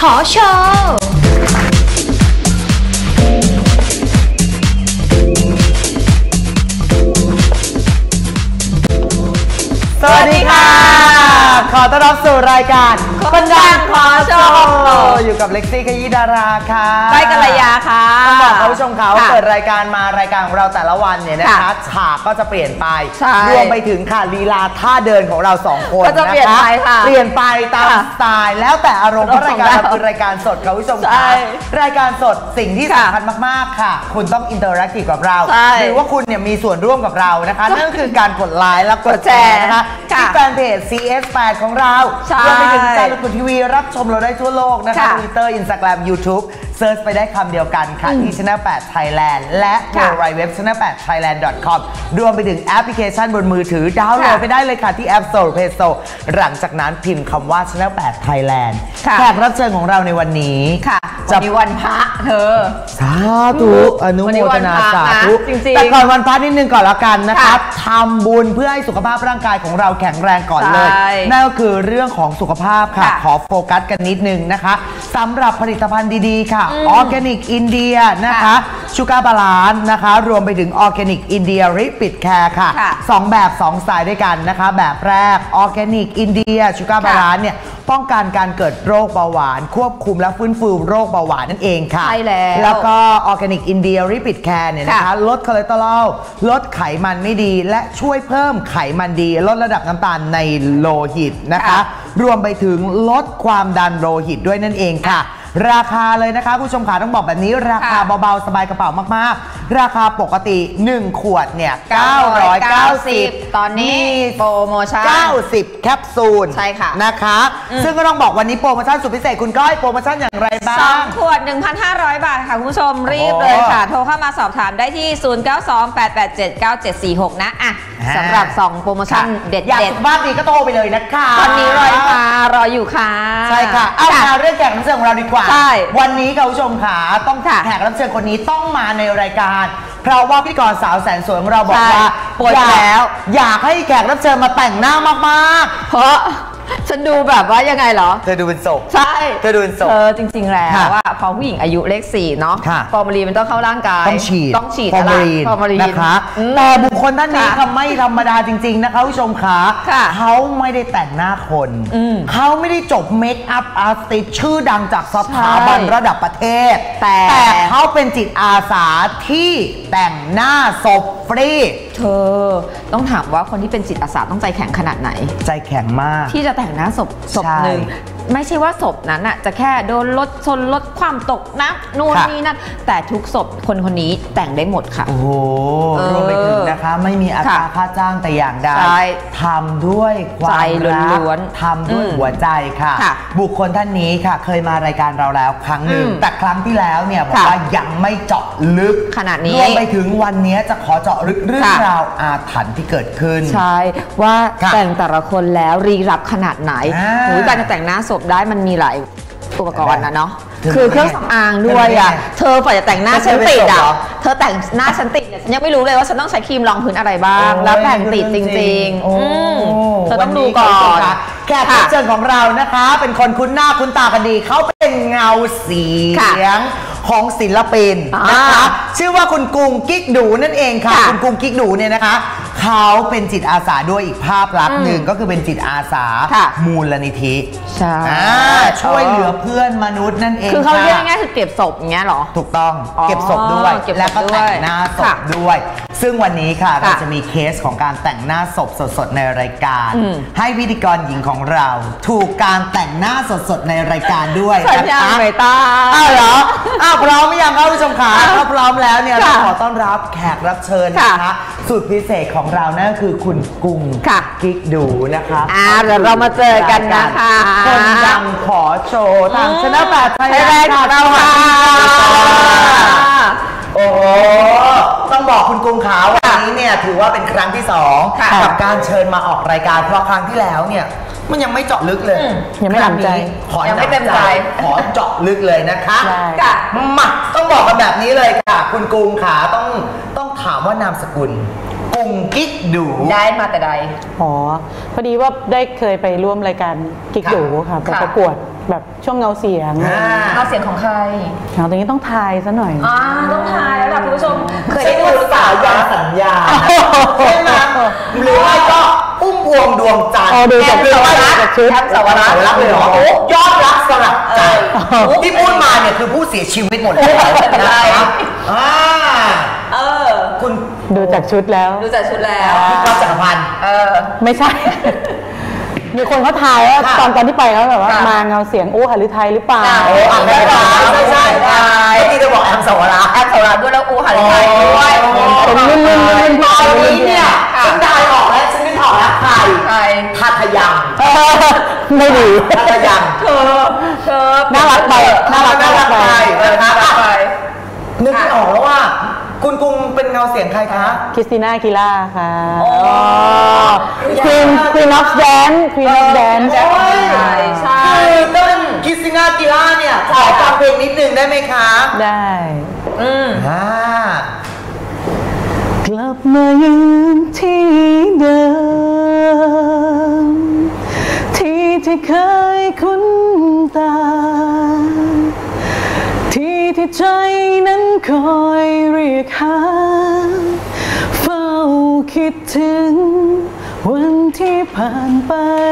อโชว์สวัสดีค่ะขอต้อนรับสู่รายการคนดังขอโชว์อยู่กับเล็กซี่ขยี้ดาราค่ะก้อยกัลยาค่ะต้องบอกคุณผู้ชมเขาเปิดรายการมารายการของเราแต่ละวันเนี่ยนะคะฉากก็จะเปลี่ยนไปรวมไปถึงค่ะลีลาท่าเดินของเรา2คนก็จะเปลี่ยนไปค่ะเปลี่ยนไปตามสไตล์แล้วแต่อารมณ์เพราะรายการเราคือรายการสดค่ะคุณผู้ชมค่ะรายการสดสิ่งที่สำคัญมากๆค่ะคุณต้องอินเตอร์แอคทีฟกับเราหรือว่าคุณเนี่ยมีส่วนร่วมกับเรานะคะนั่นคือการกดไลค์และกดแชร์นะคะที่แฟนเพจ CS8 ของเรารวมไปถึงการดูทีวีรับชมเราได้ทั่วโลกนะคะ Twitter Instagram YouTube เซิร์ชไปได้คำเดียวกันค่ะที่ Channel 8 Thailand และ www.channel8thailand.com รวมไปถึงแอปพลิเคชันบนมือถือดาวน์โหลดไปได้เลยค่ะที่ App Store Play Store หลังจากนั้นพิมพ์คำว่า Channel 8 Thailand แขกรับเชิญของเราในวันนี้จะมีวันพระเธอสาธุอนุโมทนาสาธุแต่ก่อนวันพระนิดนึงก่อนละกันนะครับทำบุญเพื่อให้สุขภาพร่างกายของเราแข็งแรงก่อนเลยนั่นก็คือเรื่องของสุขภาพค่ะขอโฟกัสกันนิดนึงนะคะสำหรับผลิตภัณฑ์ดีๆค่ะออร์แกนิกอินเดียนะคะชูการ์บาลานซ์นะคะรวมไปถึงออร์แกนิกอินเดียริปิดแคร์ค่ะ2แบบ2สายด้วยกันนะคะแบบแรกออร์แกนิกอินเดียชูการ์บาลานซ์เนี่ยป้องกันการเกิดโรคเบาหวานควบคุมและฟื้นฟูโรคเบาหวานนั่นเองค่ะใช่แล้วก็ออร์แกนิกอินเดียริปิดแคร์เนี่ยนะคะลดคอเลสเตอรอลลดไขมันไม่ดีและช่วยเพิ่มไขมันดีลดระดับน้ำตาลในโลหิตนะคะรวมไปถึงลดความดันโลหิตด้วยนั่นเองค่ะราคาเลยนะคะผู้ชมขาต้องบอกแบบนี้ราคาเบาๆสบายกระเป๋ามากๆราคาปกติ1ขวดเนี่ย990 ตอนนี้โปรโมชั่น 90แคปซูลใช่ค่ะนะคะซึ่งก็ต้องบอกวันนี้โปรโมชั่นสุดพิเศษคุณก้อยโปรโมชั่นอย่างไรบ้าง 2ขวด 1,500 บาทค่ะคุณผู้ชมรีบเลยค่ะโทรเข้ามาสอบถามได้ที่0928879746นะอ่ะสำหรับ2โปรโมชั่นเด็ดๆอยากสุขภาพดีก็โทรไปเลยนะคะตอนนี้รออยู่ค่ะใช่ค่ะเอามาเรื่องแขกรับเชิญของเราดีกว่าวันนี้ค่ะผู้ชมค่ะต้องแขกรับเชิญคนนี้ต้องมาในรายการเพราะว่าพิธีกรสาวแสนสวยของเราบอกว่าป่วยแล้วอยากให้แขกรับเชิญมาแต่งหน้ามากๆเพราะฉันดูแบบว่ายังไงเหรอเธอดูเป็นศพใช่เธอดูเป็นศพจริงๆแล้วว่าพอผู้หญิงอายุเลข4เนาะฟอร์มาลีนมันต้องเข้าร่างกายต้องฉีดฟอร์มาลีนนะคะแต่บุคคลท่านนี้ค่ะไม่ธรรมดาจริงๆนะคะผู้ชมขาเขาไม่ได้แต่งหน้าคนเขาไม่ได้จบเมคอัพอาร์ติสต์ชื่อดังจากสถาบันระดับประเทศแต่เขาเป็นจิตอาสาที่แต่งหน้าศพฟรีเธอต้องถามว่าคนที่เป็นจิตอาสาต้องใจแข็งขนาดไหนใจแข็งมากที่จะแต่งหน้าศพหนึ่งไม่ใช่ว่าศพนั้นอ่ะจะแค่โดนรถชนรถความตกน้ำนู่นนี่นั่นแต่ทุกศพคนนี้แต่งได้หมดค่ะโอ้โหรวมไปถึงนะคะไม่มีอัตราค่าจ้างแต่อย่างใดทำด้วยความรักทำด้วยหัวใจค่ะบุคคลท่านนี้ค่ะเคยมารายการเราแล้วครั้งหนึ่งแต่ครั้งที่แล้วเนี่ยบอกว่ายังไม่เจาะลึกขนาดนี้รวมไปถึงวันนี้จะขอเจาะลึกเรื่องราวอาถรรพ์ที่เกิดขึ้นใช่ว่าแต่งแต่ละคนแล้วรีรับขนาดไหนการจะแต่งหน้าศพได้มันมีหลายอุปกรณ์นะเนาะคือเครื่องสำอางด้วยอ่ะเธอฝ่ายจะแต่งหน้าฉันติดอ่ะเธอแต่งหน้าฉันติดเนี่ยฉันยังไม่รู้เลยว่าฉันต้องใช้ครีมรองพื้นอะไรบ้างแล้วแต่งติดจริงๆเธอต้องดูก่อนแขกรับเชิญของเรานะคะเป็นคนคุ้นหน้าคุ้นตากันดีเขาเป็นเงาเสียงของศิลปินนะคะชื่อว่าคุณกุ้งกิ๊กดูนั่นเองค่ะคุณกุ้งกิ๊กดูเนี่ยนะคะเขาเป็นจิตอาสาด้วยอีกภาพลักษณ์หนึ่งก็คือเป็นจิตอาสามูลนิธิช่วยเหลือเพื่อนมนุษย์นั่นเองคือเขาเรียกง่ายๆคือเก็บศพอย่างเงี้ยหรอถูกต้องเก็บศพด้วยแล้วก็แต่งหน้าศพด้วยซึ่งวันนี้ค่ะเราจะมีเคสของการแต่งหน้าศพสดๆในรายการให้พิธีกรหญิงของเราถูกการแต่งหน้าสดๆในรายการด้วยนะคะไม่ตาเหรอพร้อมหรือยังครับผู้ชมคะถ้าพร้อมแล้วเนี่ยเราขอต้อนรับแขกรับเชิญนะคะสุดพิเศษของเรานั่นคือคุณกุ้งกิ๊กดูนะคะเดี๋ยวเรามาเจอกันนะคะคนดังขอโชว์ทางชนะ8ไทยแลนด์ของเราค่ะโอ้โหต้องบอกคุณกุ้งขาววันนี้เนี่ยถือว่าเป็นครั้งที่2กับการเชิญมาออกรายการเพราะครั้งที่แล้วเนี่ยมันยังไม่เจาะลึกเลยยังไม่เต็มใจยังไม่เต็มใจขอเจาะลึกเลยนะคะมาต้องบอกกันแบบนี้เลยค่ะคุณกุ้งขาต้องถามว่านามสกุลกุ้งกิ๊กดูได้มาแต่ใดพอดีว่าได้เคยไปร่วมรายการกิ๊กดูค่ะไปประกวดแบบช่วงเงาเสียงเงาเสียงของใครเงาตรงนี้ต้องทายซะหน่อยต้องทายแล้วล่ะคุณผู้ชมเคยได้ดูสาวยาสัญญาใช่ไหมหรือไม่ก็พุ่มพวงดวงจันทร์ดูจากชุดแอมสาวรักษ์เลยเหรอยอดรักสลักใจที่พูดมาเนี่ยคือผู้เสียชีวิตหมดเลยนะครับคุณดูจากชุดแล้วพี่ก๊อฟจักรพันธ์ไม่ใช่มีคนเขาทายว่าตอนที่ไปเขาแบบว่ามาเงาเสียงหฤทัยหรือเปล่าใช่ที่จะบอกแอมสาวรักษ์ด้วยแล้วหฤทัยด้วยเป็นลื่นตอนนี้เนี่ยฉันได้ออกแล้วฉันไม่ถอดแล้วใครทัทยังไม่ดีทัทยังเธอน่ารักไปน่ารักไปนึกไม่ออกแล้วว่าคุณกุ้งเป็นเงาเสียงใครคะคริสติน่ากีล่าค่ะQueen of Dance ใช่ต้นคริสติน่ากีล่าเนี่ยขอฟังเพลงนิดนึงได้ไหมคะได้กลับมายืนที่เดิมที่เคยคุ้นตาที่ใจนั้นคอยเรียกหาเฝ้าคิดถึงวันที่ผ่านไป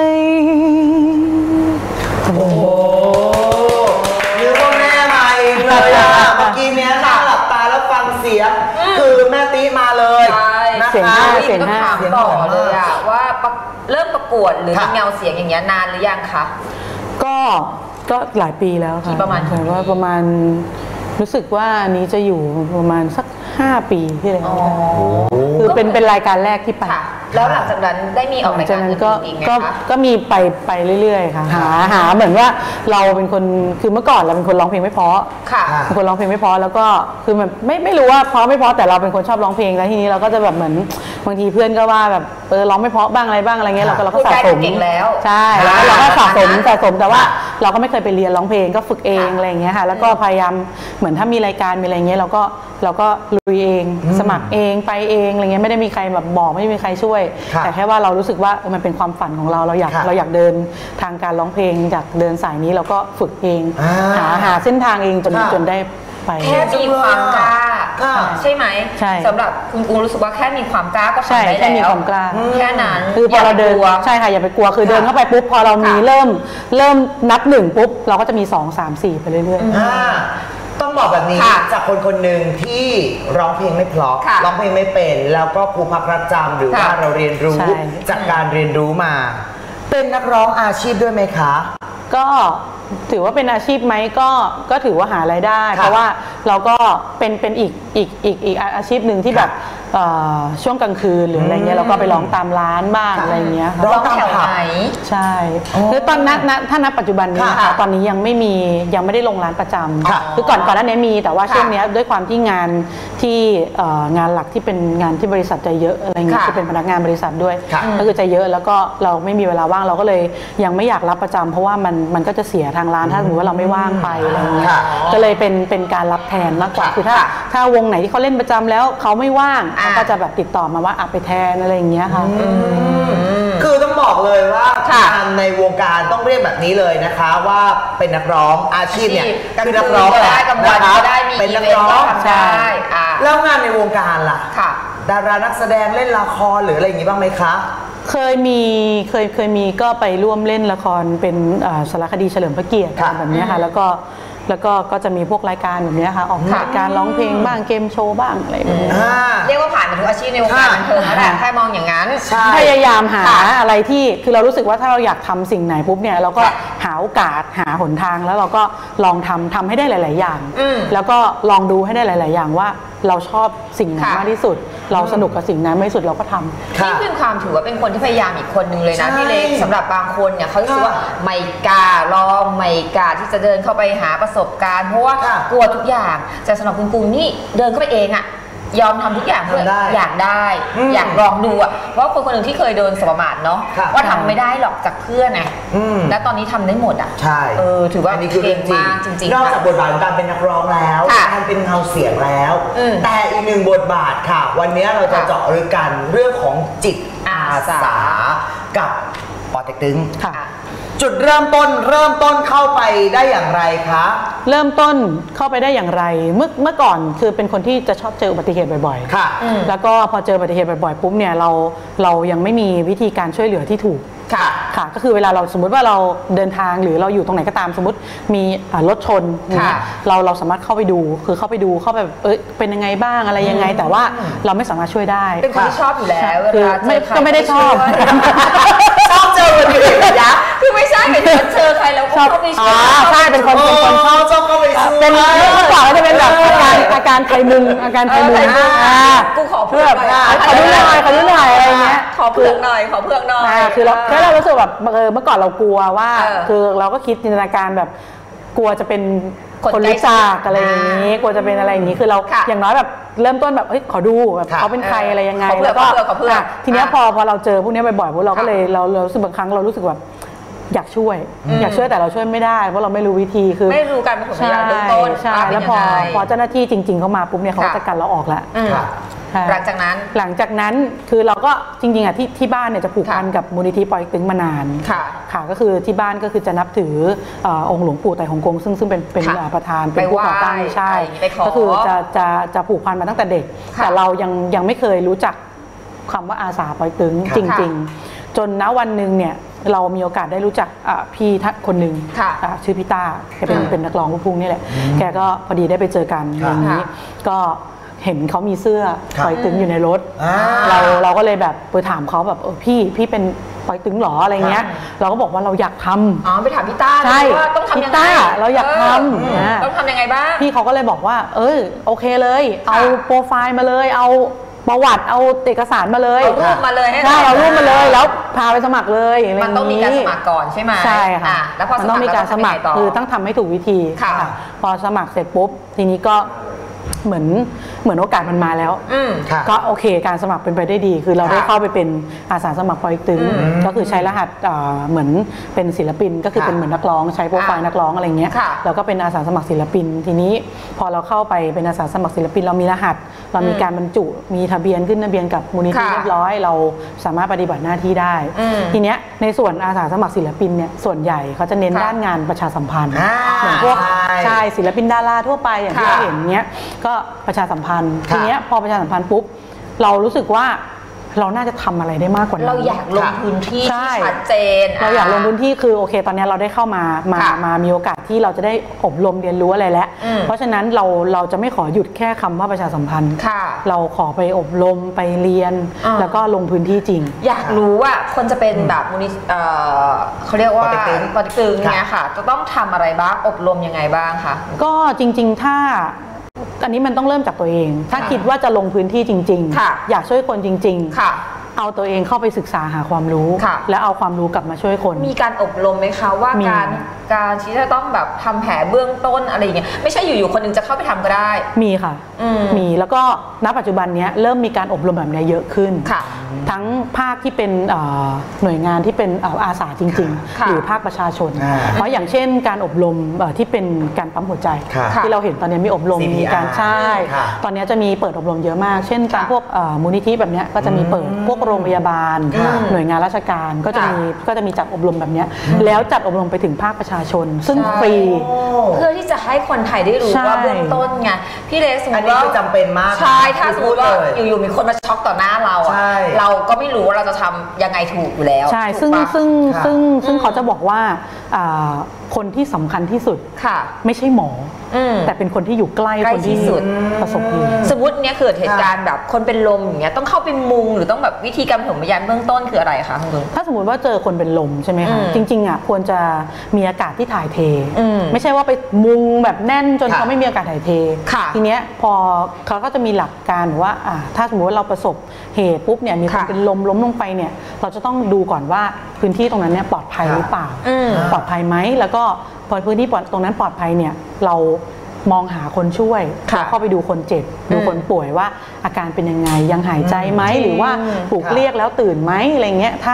โอ้โหนึกว่าแม่มาเองเลยอะเมื่อกี้เนี้ยหลับตาแล้วฟังเสียงคือแม่ตีมาเลยนะคะเสียงถามต่อเลยอะว่าเริ่มประกวดหรือเงาเสียงอย่างเงี้ยนานหรือยังคะก็หลายปีแล้วค่ะประมาณรู้สึกว่านี้จะอยู่ประมาณสัก5 ปีที่แล้วคือเป็นรายการแรกที่ไปแล้วหลังจากนั้นได้มีออกรายการอื่นอีกไหมคะก็มีไปเรื่อยๆค่ะหาเหมือนว่าเราเป็นคนคือเมื่อก่อนเราเป็นคนร้องเพลงไม่เพราะเป็นคนร้องเพลงไม่เพราะแล้วก็คือมันไม่รู้ว่าเพราะไม่เพราะแต่เราเป็นคนชอบร้องเพลงแล้วทีนี้เราก็จะแบบเหมือนบางทีเพื่อนก็ว่าแบบร้องไม่เพราะบ้างอะไรบ้างอะไรเงี้ยเราก็สะสมใช่แล้วเราก็สะสมแต่ว่าเราก็ไม่เคยไปเรียนร้องเพลงก็ฝึกเองอะไรเงี้ยค่ะแล้วก็พยายามเหมือนถ้ามีรายการมีอะไรเงี้ยเราก็ลุยเองสมัครเองไปเองอะไรเงี้ยไม่ได้มีใครแบบบอกไม่ได้มีใครช่วยแต่แค่ว่าเรารู้สึกว่ามันเป็นความฝันของเราอยากเดินทางการร้องเพลงอยากเดินสายนี้เราก็ฝึกเองหาเส้นทางเองจนได้ไปแค่มีความกล้าใช่ไหมสำหรับคุณกุ้งรู้สึกว่าแค่มีความกล้าก็ทำได้แล้วแค่มีความกล้าแค่นั้นคือพอเราเดินใช่ค่ะอย่าไปกลัวคือเดินเข้าไปปุ๊บพอเรามีเริ่มนับ1ปุ๊บเราก็จะมี2 3 4ไปเรื่อยๆต้องบอกแบบนี้จากคนหนึ่งที่ร้องเพลงไม่เพราะร้องเพลงไม่เป็นแล้วก็ครูพักรักจำหรือว่าเราเรียนรู้จากการเรียนรู้มาเป็นนักร้องอาชีพด้วยไหมคะก็ถือว่าเป็นอาชีพไหมก็ถือว่าหารายได้เพราะว่าเราก็เป็นอีกอาชีพหนึ่งที่แบบช่วงกลางคืนหรืออะไรเงี้ยเราก็ไปร้องตามร้านบ้างอะไรเงี้ยร้องแถวไหนใช่คือตอนถ้าณปัจจุบันนี้ตอนนี้ยังไม่ได้ลงร้านประจำคือก่อนหน้านี้มีแต่ว่าช่วงนี้ด้วยความที่งานหลักที่เป็นงานที่บริษัทจะเยอะอะไรเงี้ยจะเป็นพนักงานบริษัทด้วยก็คือจะเยอะแล้วก็เราไม่มีเวลาว่างเราก็เลยยังไม่อยากรับประจำเพราะว่ามันก็จะเสียทางร้านถ้าสมมติว่าเราไม่ว่างไปอะไรเงี้ยก็เลยเป็นการรับแทนมากกว่าคือถ้าวงไหนที่เขาเล่นประจำแล้วเขาไม่ว่างก็จะแบบติดต่อมาว่าไปแทนอะไรอย่างเงี้ยค่ะคือต้องบอกเลยว่างานในวงการต้องเรียกแบบนี้เลยนะคะว่าเป็นนักร้องอาชีพเนี่ยคือนักร้องได้กำลังได้มีเป็นนักร้องใช่แล้วงานในวงการล่ะดารานักแสดงเล่นละครหรืออะไรอย่างงี้บ้างไหมคะเคยมีก็ไปร่วมเล่นละครเป็นสารคดีเฉลิมพระเกียรติแบบนี้ค่ะแล้วก็จะมีพวกรายการแบบนี้ค่ะออกรายการร้องเพลงบ้างเกมโชว์บ้างอะไรแบบนี้เรียกว่าผ่านมาทุกอาชีพในวงการบันเทิงแล้วแหละแค่มองอย่างนั้นพยายามหาอะไรที่คือเรารู้สึกว่าถ้าเราอยากทำสิ่งไหนปุ๊บเนี่ยเราก็หาโอกาสหาหนทางแล้วเราก็ลองทำให้ได้หลายๆอย่างแล้วก็ลองดูให้ได้หลายๆอย่างว่าเราชอบสิ่งไหนมากที่สุดเราสนุกกับสิ่งนั้นมากที่สุดเราก็ทำนี่คือความถือว่าเป็นคนที่พยายามอีกคนนึงเลยนะพี่เล็กสำหรับบางคนเนี่ยเขาคิดว่าไม่กล้าลองไม่กล้าที่จะเดินเข้าไปหาประสบการณ์เพราะว่ากลัวทุกอย่างแต่สำหรับคุณกุ้งนี่เดินเข้าไปเองอะยอมทำทุกอย่างเพื่ออยากได้อยากลองดูอะเพราะคนหนึ่งที่เคยโดนสบประมาทเนาะว่าทำไม่ได้หรอกจากเพื่อนไงและตอนนี้ทำได้หมดอะใช่ถือว่าเก่งมากจริงๆนอกจากบทบาทการเป็นนักร้องแล้วการเป็นเงาเสียงแล้วแต่อีกหนึ่งบทบาทค่ะวันนี้เราจะเจาะลึกกันเรื่องของจิตอาสากับปอเต็กตึงจุดเริ่มต้นเข้าไปได้อย่างไรคะเริ่มต้นเข้าไปได้อย่างไรเมื่อก่อนคือเป็นคนที่จะชอบเจออุบัติเหตุบ่อยๆค่ะแล้วก็พอเจออุบัติเหตุบ่อยๆปุ๊บเนี่ยเรายังไม่มีวิธีการช่วยเหลือที่ถูกค่ะก็คือเวลาเราสมมุติว่าเราเดินทางหรือเราอยู่ตรงไหนก็ตามสมมติมีรถชนเราสามารถเข้าไปดูคือเข้าไปเป็นยังไงบ้างอะไรยังไงแต่ว่าเราไม่สามารถช่วยได้เป็นคนที่ชอบอยู่แล้วคือก็ไม่ได้ชอบเจอคนอื่นยักษ์คือไม่ใช่เป็นคนเจอใครแล้วก็เข้าไปช่วยใช่เป็นคนชอบเข้าไปช่วยเป็นเมื่อก่อนจะเป็นแบบอาการไทมึงกูขอเพื่อนขอดูหน่อยอะไรเงี้ยขอเพื่อนหน่อยคือเรารู้สึกแบบเมื่อก่อนเรากลัวว่าคือเราก็คิดจินตนาการแบบกลัวจะเป็นคนรู้จักอะไรอย่างนี้กลัวจะเป็นอะไรอย่างนี้คือเราอย่างน้อยแบบเริ่มต้นแบบขอดูแบบเขาเป็นใครอะไรยังไงแล้วก็ทีนี้พอเราเจอพวกนี้บ่อยๆพวกเราก็เลยเรารู้สึกบางครั้งเรารู้สึกแบบอยากช่วยแต่เราช่วยไม่ได้เพราะเราไม่รู้วิธีคือไม่รู้การปฐมพยาบาลเบื้องต้นใช่แล้วพอเจ้าหน้าที่จริงๆเขามาปุ๊บเนี่ยเขาจะกันเราออกแล้วหลังจากนั้นคือเราก็จริงๆอ่ะที่บ้านเนี่ยจะผูกพันกับมูลนิธิปอยตึงมานานค่ะก็คือที่บ้านก็คือจะนับถือองค์หลวงปู่ไต่ฮ่องกงซึ่งเป็นประธานเป็นผู้ก่อตั้งใช่ก็คือจะผูกพันมาตั้งแต่เด็กแต่เรายังไม่เคยรู้จักคำว่าอาสาปอยตึงจริงๆจนณวันหนึ่งเนี่ยเรามีโอกาสได้รู้จักพี่ท่านคนหนึ่งชื่อพี่ต้าแกเป็นนักร้องลูกทุ่งนี่แหละแกก็พอดีได้ไปเจอกันอย่างนี้ก็เห็นเขามีเสื้อปอยตึงอยู่ในรถเราก็เลยแบบไปถามเขาแบบพี่เป็นปอยตึงหรออะไรเงี้ยเราก็บอกว่าเราอยากทำไปถามพี่ต้าว่าต้องทำยังไงเราอยากทำต้องทำยังไงบ้างพี่เขาก็เลยบอกว่าโอเคเลยเอาโปรไฟล์มาเลยเอาประวัติเอาเอกสารมาเลยเอารูปมาเลยใช่เอารูปมาเลยแล้วพาไปสมัครเลยมันต้องมีการสมัครก่อนใช่ไหมใช่ค่ะแล้วพอต้องมีการสมัครคือต้องทำให้ถูกวิธีพอสมัครเสร็จปุ๊บทีนี้ก็เหมือนโอกาสมันมาแล้วก็โอเคการสมัครเป็นไปได้ดีคือเราได้เข้าไปเป็นอาสาสมัครปอยตึงก็คือใช้รหัสเหมือนเป็นศิลปินก็คือเป็นเหมือนนักร้องใช้โปรไฟล์นักร้องอะไรเงี้ยแล้วก็เป็นอาสาสมัครศิลปินทีนี้พอเราเข้าไปเป็นอาสาสมัครศิลปินเรามีรหัสเรามีการบรรจุมีทะเบียนขึ้นทะเบียนกับมูลนิธิเรียบร้อยเราสามารถปฏิบัติหน้าที่ได้ทีเนี้ยในส่วนอาสาสมัครศิลปินเนี่ยส่วนใหญ่เขาจะเน้นด้านงานประชาสัมพันธ์เหมือนพวกใช่ศิลปินดาราทั่วไปอย่างที่เราเห็นเนี้ยก็ประชาสัมพันธ์ทีเนี้ยพอประชาสัมพันธ์ปุ๊บเรารู้สึกว่าเราน่าจะทำอะไรได้มากกว่านั้นเราอยากลงพื้นที่ที่ชัดเจนเราอยากลงพื้นที่คือโอเคตอนนี้เราได้เข้ามามีโอกาสที่เราจะได้อบรมเรียนรู้อะไรแล้วเพราะฉะนั้นเราจะไม่ขอหยุดแค่คำว่าประชาสัมพันธ์เราขอไปอบรมไปเรียนแล้วก็ลงพื้นที่จริงอยากรู้ว่าคนจะเป็นแบบมูลนิธิเขาเรียกว่าปฏิตึงเนี่ยค่ะจะต้องทำอะไรบ้างอบรมยังไงบ้างคะก็จริงๆถ้าอันนี้มันต้องเริ่มจากตัวเองถ้าคิดว่าจะลงพื้นที่จริงๆอยากช่วยคนจริงๆเอาตัวเองเข้าไปศึกษาหาความรู้แล้วเอาความรู้กลับมาช่วยคนมีการอบรมไหมคะว่าการที่จะต้องแบบทำแผลเบื้องต้นอะไรอย่างเงี้ยไม่ใช่อยู่ๆคนนึงจะเข้าไปทำก็ได้มีค่ะมีแล้วก็ณปัจจุบันนี้เริ่มมีการอบรมแบบนี้เยอะขึ้นทั้งภาคที่เป็นหน่วยงานที่เป็นอาสาจริงๆหรือภาคประชาชนเพราะอย่างเช่นการอบรมที่เป็นการปั๊มหัวใจที่เราเห็นตอนนี้มีอบรมมีการใช่ตอนนี้จะมีเปิดอบรมเยอะมากเช่นการพวกมูลนิธิแบบนี้ก็จะมีเปิดพวกโรงพยาบาลหน่วยงานราชการก็จะมีจัดอบรมแบบนี้แล้วจัดอบรมไปถึงภาคประชาชนซึ่งฟรีเพื่อที่จะให้คนไทยได้รู้ว่าเบื้องต้นไงพี่เล็กสมมติว่าจำเป็นมากใช่ถ้าสมมติว่าอยู่ๆมีคนมาช็อกต่อหน้าเราเราก็ไม่รู้ว่าเราจะทำยังไงถูกอยู่แล้วใช่ซึ่งเขาจะบอกว่าคนที่สำคัญที่สุดไม่ใช่หมอแต่เป็นคนที่อยู่ใกล้คนที่ประสบเหตุสมมติเนี้ยเกิดเหตุการณ์แบบคนเป็นลมอย่างเงี้ยต้องเข้าไปมุงหรือต้องแบบวิธีการปฐมพยาบาลเบื้องต้นคืออะไรคะคุณลุงถ้าสมมติว่าเจอคนเป็นลมใช่ไหมคะจริงๆอ่ะควรจะมีอากาศที่ถ่ายเทไม่ใช่ว่าไปมุงแบบแน่นจนเขาไม่มีอากาศถ่ายเททีเนี้ยพอเขาก็จะมีหลักการว่าถ้าสมมติว่าเราประสบเหตุปุ๊บเนี่ยมีคนเป็นลมล้มลงไปเนี่ยเราจะต้องดูก่อนว่าพื้นที่ตรงนั้นเนี่ยปลอดภัยหรือเปล่าปลอดภัยไหมแล้วก็พอพื้นที่ตรงนั้นปลอดภัยเนี่ยเรามองหาคนช่วยเข้าไปดูคนเจ็บดูคนป่วยว่าอาการเป็นยังไงยังหายใจไหมหรือว่าถูกเรียกแล้วตื่นไหมอะไรเงี้ย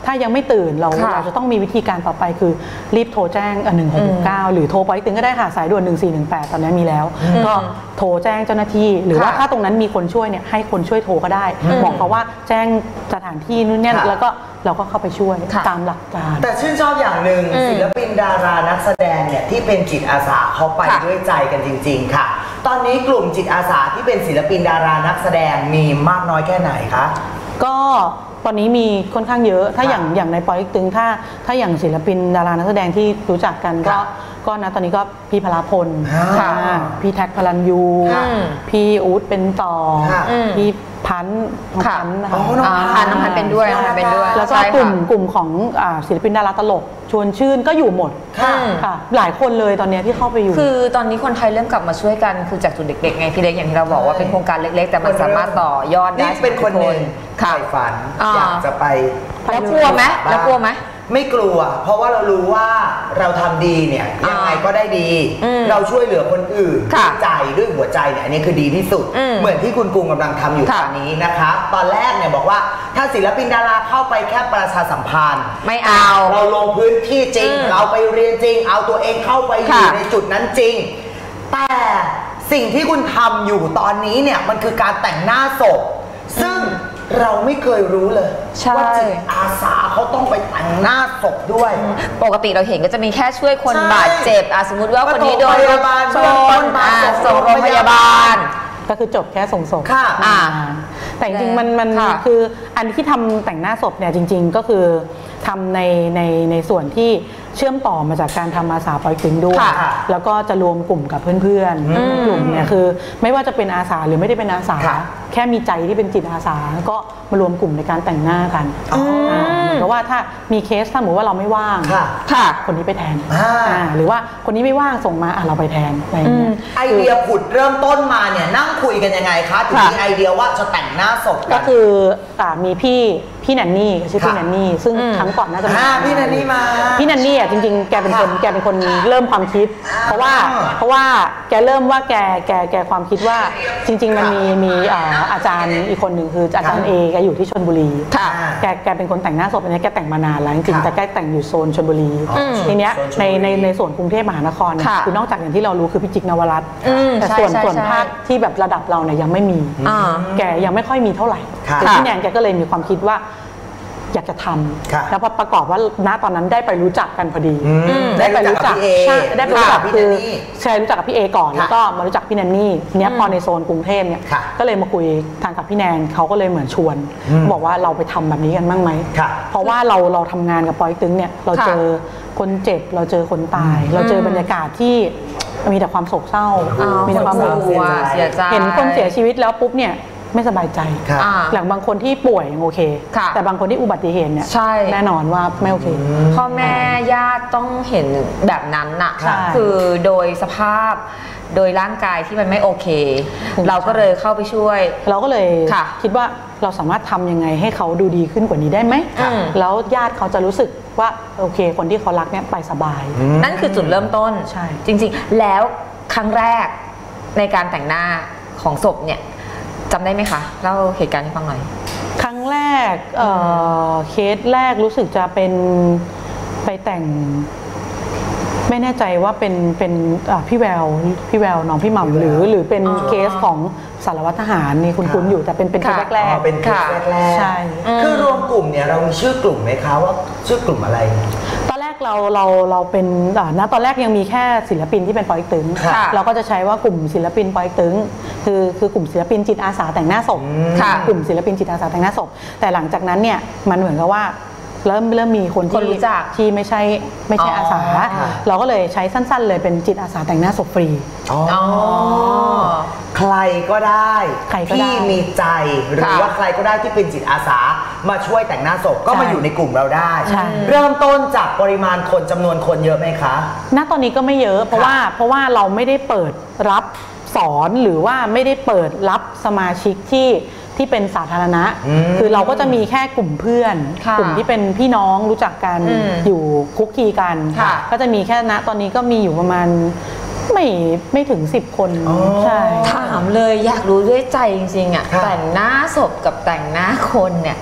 ถ้ายังไม่ตื่นเราจะต้องมีวิธีการต่อไปคือรีบโทรแจ้ง1669หรือโทรไปตึงก็ได้ค่ะสายด่วน1418ตอนนี้มีแล้วก็โทรแจ้งเจ้าหน้าที่หรือว่าถ้าตรงนั้นมีคนช่วยเนี่ยให้คนช่วยโทรก็ได้บอกเขาว่าแจ้งสถานที่นู่นนี่แล้วก็เราก็เข้าไปช่วยตามหลักการแต่ชื่นชอบอย่างหนึ่งศิลปินดารานักแสดงเนี่ยที่เป็นจิตอาสาเขาไปด้วยใจกันจริงๆค่ะตอนนี้กลุ่มจิตอาสาที่เป็นศิลปินดารานักแสดงมีมากน้อยแค่ไหนคะก็ตอนนี้มีค่อนข้างเยอะถ้าอย่างในปอยตึงถ้าอย่างศิลปินดารานักแสดงที่รู้จักกันก็นะตอนนี้ก็พี่พลพลพี่แท็กพลันยูพี่อู๊ดเป็นต่อพี่พันธ์นะคะน้องพันธ์เป็นด้วยแล้วก็กลุ่มของศิลปินดาราตลกชวนชื่นก็อยู่หมดค่ะหลายคนเลยตอนนี้ที่เข้าไปอยู่คือตอนนี้คนไทยเริ่มกลับมาช่วยกันคือจากจุดเด็กๆไงพี่เล็กอย่างที่เราบอกว่าเป็นโครงการเล็กๆแต่มันสามารถต่อยอดได้เป็นคนหนึ่งใฝ่ฝันอยากจะไปแล้วกลัวไหมไม่กลัวเพราะว่าเรารู้ว่าเราทำดีเนี่ยยังไงก็ได้ดีเราช่วยเหลือคนอื่นด้วยใจด้วยหัวใจเนี่ยอันนี้คือดีที่สุดเหมือนที่คุณกรุงกำลังทำอยู่ตอนนี้นะคะตอนแรกเนี่ยบอกว่าถ้าศิลปินดาราเข้าไปแค่ประชาสัมพันธ์ไม่เอาเราลงพื้นที่จริงเราไปเรียนจริงเอาตัวเองเข้าไปอยู่ในจุดนั้นจริงแต่สิ่งที่คุณทำอยู่ตอนนี้เนี่ยมันคือการแต่งหน้าศพซึ่งเราไม่เคยรู้เลยว่าจิตอาสาเขาต้องไปแต่งหน้าศพด้วยปกติเราเห็นก็จะมีแค่ช่วยคนบาดเจ็บสมมติว่าคนนี้โดนรถชนส่งโรงพยาบาลก็คือจบแค่ส่งศพแต่จริงๆมันคืออันที่ทำแต่งหน้าศพเนี่ยจริงๆก็คือทำในส่วนที่เชื่อมต่อมาจากการทำอาสาปอยตึงด้วยแล้วก็จะรวมกลุ่มกับเพื่อนๆกลุ่มเนี่ยคือไม่ว่าจะเป็นอาสาหรือไม่ได้เป็นอาสาแค่มีใจที่เป็นจิตอาสาก็มารวมกลุ่มในการแต่งหน้ากันเหมือนกับว่าถ้ามีเคสถ้าสมมติว่าเราไม่ว่างคนนี้ไปแทนหรือว่าคนนี้ไม่ว่างส่งมาเราไปแทนอะไรอย่างเงี้ยไอเดียผุดเริ่มต้นมาเนี่ยนั่งคุยกันยังไงคะถึงมีไอเดียว่าจะแต่งหน้าศพก็คือมีพี่แนนนี่ชื่อพี่แนนนี่ซึ่งครั้งก่อนน่าจะพี่แนนนี่มาพี่แนนนี่จริงๆแกเป็นคนเริ่มความคิดเพราะว่าแกเริ่มว่าแกความคิดว่าจริงๆมันมีอาจารย์อีกคนหนึ่งคืออาจารย์เอแกอยู่ที่ชลบุรีแกเป็นคนแต่งหน้าศพอันนี้แกแต่งมานานแล้วจริงๆแต่แกแต่งอยู่โซนชลบุรีทีเนี้ยในส่วนกรุงเทพมหานครคือนอกจากอย่างที่เรารู้คือพิจิตรนวรัตน์แต่ส่วนภาคที่แบบระดับเราเนี่ยยังไม่มีแกยังไม่ค่อยมีเท่าไหร่แต่พี่แนนแกก็เลยมีความคิดว่าอยากจะทำแล้วพอประกอบว่าณตอนนั้นได้ไปรู้จักกันพอดีได้ไปรู้จักได้ไปรู้จักคือใช่รู้จักกับพี่เอก่อนแล้วก็มารู้จักพี่แนนนี่เนี้ยพอในโซนกรุงเทพเนี่ยก็เลยมาคุยทางกับพี่แนนเขาก็เลยเหมือนชวนบอกว่าเราไปทำแบบนี้กันบ้างไหมเพราะว่าเราทำงานกับปอยตึงเนี่ยเราเจอคนเจ็บเราเจอคนตายเราเจอบรรยากาศที่มีแต่ความโศกเศร้ามีแต่ความเสียใจเห็นคนเสียชีวิตแล้วปุ๊บเนี่ยไม่สบายใจหลังบางคนที่ป่วยยังโอเคแต่บางคนที่อุบัติเหตุเนี่ยแน่นอนว่าไม่โอเคพ่อแม่ญาติต้องเห็นแบบนั้นน่ะคือโดยสภาพโดยร่างกายที่มันไม่โอเคเราก็เลยเข้าไปช่วยเราก็เลยคิดว่าเราสามารถทำยังไงให้เขาดูดีขึ้นกว่านี้ได้ไหมแล้วญาติเขาจะรู้สึกว่าโอเคคนที่เขารักเนี่ยไปสบายนั่นคือจุดเริ่มต้นใช่จริงๆแล้วครั้งแรกในการแต่งหน้าของศพเนี่ยจำได้ไหมคะเล่าเหตุการณ์ให้ฟังหน่อยครั้งแรกเคสแรกรู้สึกจะเป็นไปแต่งไม่แน่ใจว่าเป็นพี่แววน้องพี่หม่ำหรือเป็นเคสของสารวัตรทหารนี่คุ้นๆอยู่แต่เป็นเคสแรกเป็นเคสแรกใช่คือรวมกลุ่มเนี่ยเรามีชื่อกลุ่มไหมคะว่าชื่อกลุ่มอะไรตอนแรกเราเป็นณตอนแรกยังมีแค่ศิลปินที่เป็นปอยตึงเราก็จะใช้ว่ากลุ่มศิลปินปอยตึงคือกลุ่มศิลปินจิตอาสาแต่งหน้าศพกลุ่มศิลปินจิตอาสาแต่งหน้าศพแต่หลังจากนั้นเนี่ยมันเหมือนกับว่าเริ่มมีคนที่ไม่ใช่อาสาเราก็เลยใช้สั้นๆเลยเป็นจิตอาสาแต่งหน้าศพฟรีใครก็ได้ที่มีใจหรือว่าใครก็ได้ที่เป็นจิตอาสามาช่วยแต่งหน้าศพก็มาอยู่ในกลุ่มเราได้เริ่มต้นจากปริมาณคนจำนวนคนเยอะไหมคะณตอนนี้ก็ไม่เยอะเพราะว่าเราไม่ได้เปิดรับสอนหรือว่าไม่ได้เปิดรับสมาชิกที่เป็นสาธารณะคือเราก็จะมีแค่กลุ่มเพื่อนกลุ่มที่เป็นพี่น้องรู้จักกันอยู่คุกคีกันก็จะมีแค่ณตอนนี้ก็มีอยู่ประมาณไม่ถึง10 คนใช่ถามเลยอยากรู้ด้วยใจจริงๆอ่ะแต่งหน้าศพกับแต่งหน้าคนเนี่ยอ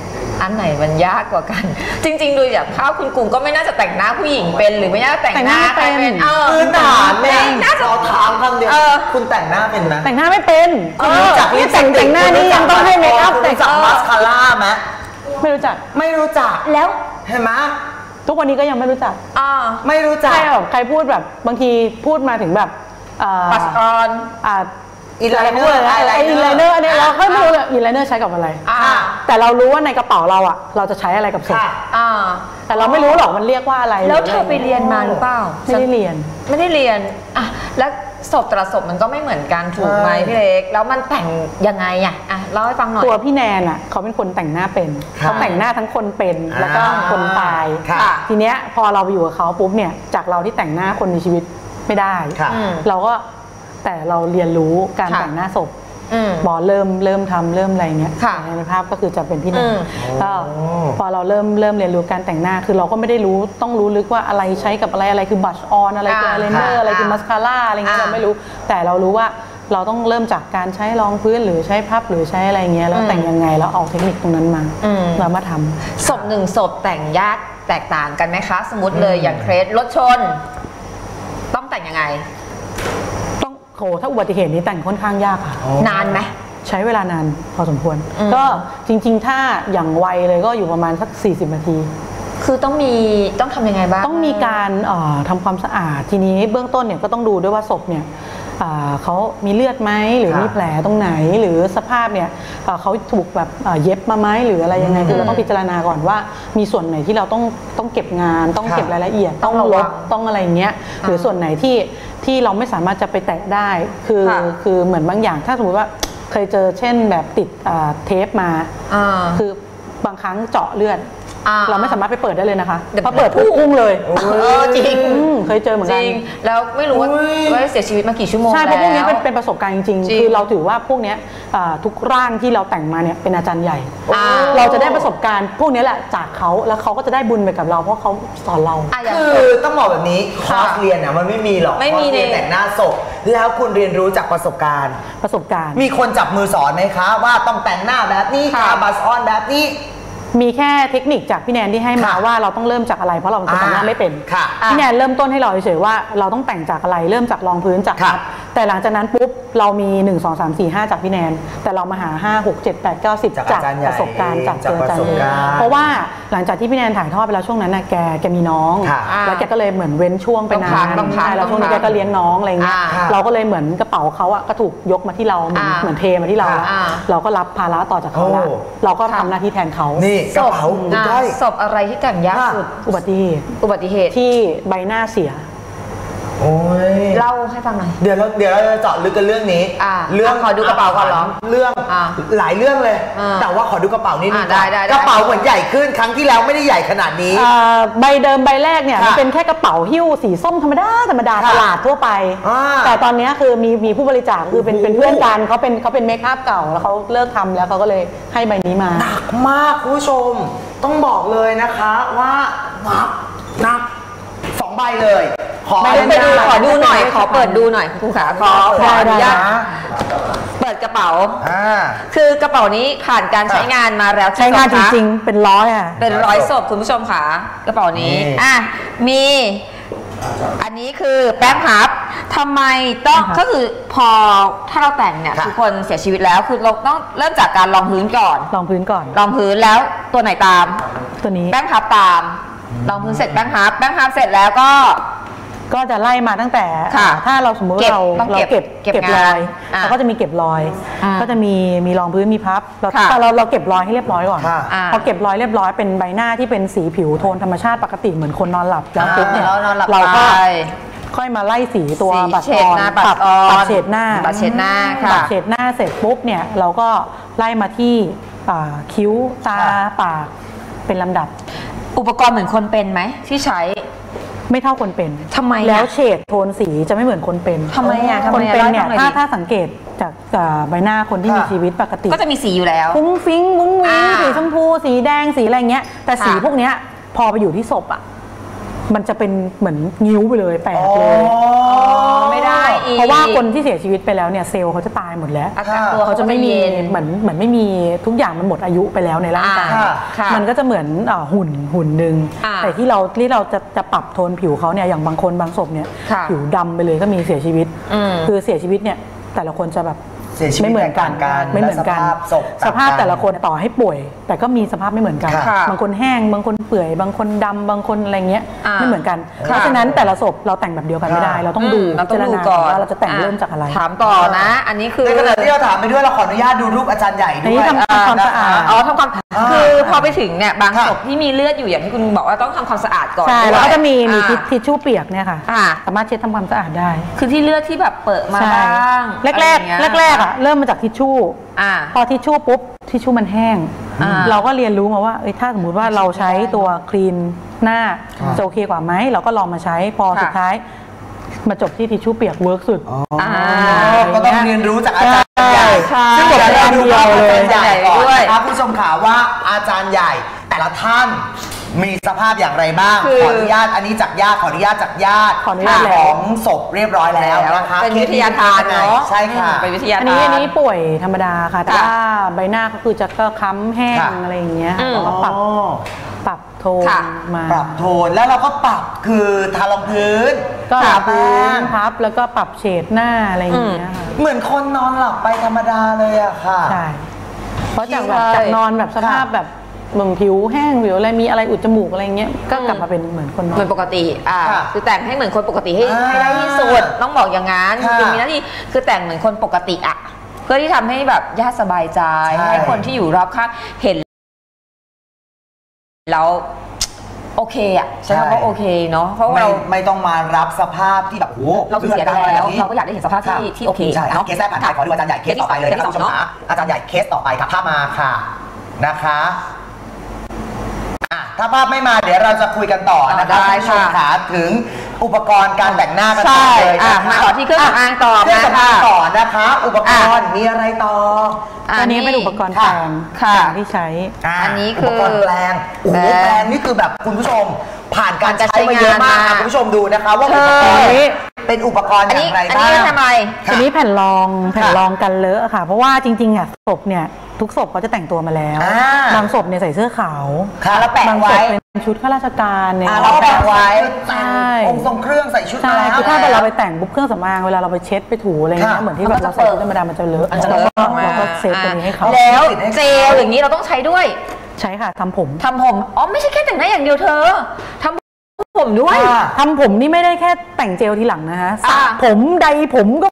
อันไหนมันยากกว่ากัน จริงๆดูจากภาพคุณกุ้งก็ไม่น่าจะแต่งหน้าผู้หญิงเป็นหรือไม่น่าจะแต่งหน้าใครเป็นพื้นฐานเนี่ยเราถามคำเดียวคุณแต่งหน้าเป็นไหมแต่งหน้าไม่เป็นจากนี่แต่งหน้านี่ยังต้องให้เมคอัพแต่งจากมาสคาร่าไหมไม่รู้จักแล้วเห็นไหมทุกวันนี้ก็ยังไม่รู้จักไม่รู้จักใครพูดแบบบางทีพูดมาถึงแบบปัสออนอินไลเนอร์อินไลเนอร์อันนี้เราก็ไม่รู้เลยอินไลเนอร์ใช้กับอะไรแต่เรารู้ว่าในกระเป๋าเราอ่ะเราจะใช้อะไรกับศพแต่เราไม่รู้หรอกมันเรียกว่าอะไรแล้วเธอไปเรียนมาหรือเปล่าไม่ได้เรียนอ่ะแล้วศพแต่ละศพมันก็ไม่เหมือนกันถูกไหมพี่เล็กแล้วมันแต่งยังไงอ่ะเล่าให้ฟังหน่อยตัวพี่แนนอ่ะเขาเป็นคนแต่งหน้าเป็นเขาแต่งหน้าทั้งคนเป็นแล้วก็คนตายทีเนี้ยพอเราไปอยู่กับเขาปุ๊บเนี่ยจากเราที่แต่งหน้าคนในชีวิตไม่ได้เราก็แต่เราเรียนรู้การแต่งหน้าศพหมอเริ่มทำเริ่มอะไรเงี้ยในภาพก็คือจะเป็นพี่แนนก็พอเราเริ่มเรียนรู้การแต่งหน้าคือเราก็ไม่ได้รู้ต้องรู้ลึกว่าอะไรใช้กับอะไรคือบัชออนอะไรคืออายไลเนอร์อะไรคือมัสคาร่าอะไรเงี้ยเราไม่รู้แต่เรารู้ว่าเราต้องเริ่มจากการใช้รองพื้นหรือใช้พับหรือใช้อะไรเงี้ยแล้วแต่งยังไงแล้วเอาเทคนิคตรงนั้นมาเรามาทำศพหนึ่งศพแต่งยากแตกต่างกันไหมคะสมมติเลยอย่างเคสรถชนต้องแต่งยังไงถ้าอุบัติเหตุนี้แต่งค่อนข้างยากค่ะนานไหมใช้เวลานานพอสมควรก็จริงๆถ้าอย่างไวเลยก็อยู่ประมาณสัก40 นาทีคือต้องทำยังไงบ้างต้องมีการทำความสะอาดทีนี้เบื้องต้นเนี่ยก็ต้องดูด้วยว่าศพเนี่ยเขามีเลือดไหมหรือมีแผลตรงไหนหรือสภาพเนี่ยเขาถูกแบบเย็บมาไหมหรืออะไรยังไงคือเราต้องพิจารณาก่อนว่ามีส่วนไหนที่เราต้องเก็บงานต้องเก็บรายละเอียดต้องลบต้องอะไรเงี้ยหรือส่วนไหนที่เราไม่สามารถจะไปแตะได้คือเหมือนบางอย่างถ้าสมมติว่าเคยเจอเช่นแบบติดเทปมาคือบางครั้งเจาะเลือดเราไม่สามารถไปเปิดได้เลยนะคะพอเปิดพุ่งเลยจริงเคยเจอเหมือนกันแล้วไม่รู้ว่าเสียชีวิตมากี่ชั่วโมงใช่เพราะพวกนี้เป็นประสบการณ์จริงๆคือเราถือว่าพวกนี้ทุกร่างที่เราแต่งมาเนี่ยเป็นอาจารย์ใหญ่เราจะได้ประสบการณ์พวกนี้แหละจากเขาแล้วเขาก็จะได้บุญไปกับเราเพราะเขาสอนเราคือต้องบอกแบบนี้คอร์สเรียนเนี่ยมันไม่มีหรอกคอร์สเรียนแต่งหน้าศพแล้วคุณเรียนรู้จากประสบการณ์มีคนจับมือสอนไหมคะว่าต้องแต่งหน้าแบบนี้ทาบัสออนแบบนี้มีแค่เทคนิคจากพี่แนนที่ให้มาว่าเราต้องเริ่มจากอะไรเพราะเราเป็นคนแต่งหน้าไม่เป็นพี่แนนเริ่มต้นให้เราเฉยๆว่าเราต้องแต่งจากอะไรเริ่มจากรองพื้นจากพับแต่หลังจากนั้นปุ๊บเรามี1 2 3 4 5จากพี่แนนแต่เรามาหา5 6 7 8 9 10จากประสบการณ์จากเจออาจารย์เพราะว่าหลังจากที่พี่แนนถ่ายทอดไปแล้วช่วงนั้นน่ะแกมีน้องแล้วแกก็เลยเหมือนเว้นช่วงไปนานใช่แล้วช่วงนี้แกก็เลี้ยงน้องอะไรเงี้ยเราก็เลยเหมือนกระเป๋าเขาอะก็ถูกยกมาที่เราเหมือนเทมาที่เราแล้วเราก็รับภาระต่อจากเขาแล้วเราก็ทำหน้าที่แทนเขานี่กระเป๋าศพอะไรที่แต่งยากสุดอุบัติเหตุที่ใบหน้าเสียโอ้ยเล่าให้ฟังหน่อยเดี๋ยวเราจะเจาะลึกกันเรื่องนี้เรื่องขอดูกระเป๋าก่อนเหรอเรื่องหลายเรื่องเลยแต่ว่าขอดูกระเป๋านิดนึงกระเป๋าเหมือนใหญ่ขึ้นครั้งที่แล้วไม่ได้ใหญ่ขนาดนี้ใบเดิมใบแรกเนี่ยมันเป็นแค่กระเป๋าหิ้วสีส้มธรรมดาตลาดทั่วไปแต่ตอนนี้คือมีผู้บริจาคคือเป็นเพื่อนกันเขาเป็นเมคอัพเก่าแล้วเขาเลิกทำแล้วเขาก็เลยให้ใบนี้มาหนักมากคุณผู้ชมต้องบอกเลยนะคะว่าหนัก2 ใบเลยขอดูหน่อยขอเปิดดูหน่อยคุณขาขออนุญาตเปิดกระเป๋าคือกระเป๋านี้ผ่านการใช้งานมาแล้วใช้งานจริงๆเป็นร้อยอ่ะเป็น100 ศพคุณผู้ชมค่ะกระเป๋านี้มีอันนี้คือแป้งพับทำไมต้องก็คือพอถ้าเราแต่งเนี่ยทุกคนเสียชีวิตแล้วคือเราต้องเริ่มจากการรองพื้นก่อนรองพื้นแล้วตัวไหนตามตัวนี้แป้งพับตามรองพื้นเสร็จแป้งพับเสร็จแล้วก็จะไล่มาตั้งแต่ถ้าเราสมมติเราเก็บรอยเราก็จะมีเก็บรอยก็จะมีรองพื้นมีพับเราเก็บรอยให้เรียบร้อยก่อนพอเก็บรอยเรียบร้อยเป็นใบหน้าที่เป็นสีผิวโทนธรรมชาติปกติเหมือนคนนอนหลับแล้วปุ๊บเนี่ยเราก็ค่อยมาไล่สีตัวบัตรออนปัดเฉดหน้าเสร็จปุ๊บเนี่ยเราก็ไล่มาที่คิ้วตาปากเป็นลำดับอุปกรณ์เหมือนคนเป็นไหมที่ใช้ไม่เท่าคนเป็นทำไมแล้วเฉดโทนสีจะไม่เหมือนคนเป็นทำไมคนเป็นเนี่ยถ้าสังเกตจากใบหน้าคนที่มีชีวิตปกติก็จะมีสีอยู่แล้วฟุ้งฟิ้งวุ้งวิ้งสีชมพูสีแดงสีอะไรเงี้ยแต่สีพวกเนี้ยพอไปอยู่ที่ศพอ่ะมันจะเป็นเหมือนนิ้วไปเลยแปลกเลยไม่ได้เพราะว่าคนที่เสียชีวิตไปแล้วเนี่ยเซลล์เขาจะตายหมดแล้วเขาจะไม่มีเหมือนไม่มีทุกอย่างมันหมดอายุไปแล้วในร่างกายมันก็จะเหมือนหุ่นหนึ่งแต่ที่เราจะปรับโทนผิวเขาเนี่ยอย่างบางคนบางศพเนี่ยผิวดำไปเลยก็มีเสียชีวิตคือเสียชีวิตเนี่ยแต่ละคนจะแบบไม่เหมือนกันไม่เหมือนกันสภาพแต่ละคนต่อให้ป่วยแต่ก็มีสภาพไม่เหมือนกันบางคนแห้งบางคนเปื่อยบางคนดำบางคนอะไรเงี้ยไม่เหมือนกันเพราะฉะนั้นแต่ละศพเราแต่งแบบเดียวกันไม่ได้เราต้องดูก่อนว่าเราจะแต่งเริ่มจากอะไรถามต่อนะอันนี้คือในขณะที่เราถามไปด้วยเราขออนุญาตดูรูปอาจารย์ใหญ่ด้วยทำความสะอาดทำความคือพอไปถึงเนี่ยบางศพที่มีเลือดอยู่อย่างที่คุณบอกว่าต้องทำความสะอาดก่อนใช่แล้วก็จะมีทิชชู่เปียกเนี่ยค่ะสามารถเช็ดทำความสะอาดได้คือที่เลือดที่แบบเปิดมาบ้างแรกอ่ะเริ่มมาจากทิชชู่พอทิชชู่ปุ๊บทิชชู่มันแห้งเราก็เรียนรู้มาว่าถ้าสมมุติว่าเราใช้ตัวคลีนหน้าจะโอเคกว่าไหมเราก็ลองมาใช้พอสุดท้ายมาจบที่ทิชชู่เปียกเวิร์กสุดก็ต้องเรียนรู้จากอาจารย์ใหญ่ซึ่งเราดูว่าอาจารย์ใหญ่ก่อนนะครับผู้ชมข่าวว่าอาจารย์ใหญ่แต่ละท่านมีสภาพอย่างไรบ้างขออนุญาตอันนี้จากญาติขออนุญาตจากญาติของศพเรียบร้อยแล้วนะคะเป็นวิทยาทานเนาะใช่ค่ะเป็นวิทยาทานอันนี้ป่วยธรรมดาค่ะแต่ว่าใบหน้าก็คือจะก็ค้ำแห้งอะไรอย่างเงี้ยแล้วก็ปรับโทนมาปรับโทนแล้วเราก็ปรับคือทารองพื้นก็ทาแป้งพับแล้วก็ปรับเฉดหน้าอะไรอย่างเงี้ยเหมือนคนนอนหลับไปธรรมดาเลยอะค่ะใช่เพราะจากนอนแบบสภาพแบบมึงผิวแห้งผิวอะไรมีอะไรอุดจมูกอะไรเงี้ยก็กลับมาเป็นเหมือนคนนอนเหมือนปกติคือแต่งให้เหมือนคนปกติให้ได้ที่สุดต้องบอกอย่างนั้นคือมีหน้าที่คือแต่งเหมือนคนปกติเพื่อที่ทำให้แบบญาติสบายใจให้คนที่อยู่รอบข้างเห็นแล้วโอเคใช่ไหมว่าโอเคเนาะเพราะเราไม่ต้องมารับสภาพที่แบบโอ้เราเสียไปแล้วเราก็อยากได้เห็นสภาพที่โอเคเนาะเคสแรกผ่านไปขอดูอาจารย์ใหญ่เคสต่อไปเลยนะครับคุณผู้ชมคะอาจารย์ใหญ่เคสต่อไปครับภาพมาค่ะนะคะถ้าภาพไม่มาเดี๋ยวเราจะคุยกันต่อนะคะคุณผู้ชมขาถึงอุปกรณ์การแต่งหน้ากันต่อเลยมาต่อที่เครื่องสำอางต่อนะคะอุปกรณ์มีอะไรต่ออันนี้เป็นอุปกรณ์แปรงที่ใช้อันนี้คืออุปกรณ์แปรงโอ้โหแปรงนี่คือแบบคุณผู้ชมผ่านการใช้มาเยอะมากคุณผู้ชมดูนะคะว่าอุปกรณ์นี้เป็นอุปกรณ์อย่างไรบ้างอันนี้ทำไมอันนี้แผ่นรองกันเลอะค่ะเพราะว่าจริงๆศพเนี่ยทุกศพเขาจะแต่งตัวมาแล้วบางศพเนี่ยใส่เสื้อขาวแล้วแปะไว้เป็นชุดข้าราชการเนี่ยเราแปะไว้ใช่องค์ทรงเครื่องใส่ชุดมาแล้วคือถ้าเราไปแต่งบุ๊บเครื่องสำอางเวลาเราไปเช็ดไปถูอะไรเงี้ยเหมือนที่แบบเราใส่ชุดธรรมดามันจะเลอะเราก็เซฟตัวนี้ให้เขาแล้วเจลอย่างนี้เราต้องใช้ด้วยใช่ค่ะทำผมไม่ใช่แค่แต่งหน้าอย่างเดียวเธอทำผมด้วยทำผมนี่ไม่ได้แค่แต่งเจลทีหลังนะคะสระผมใดผมก็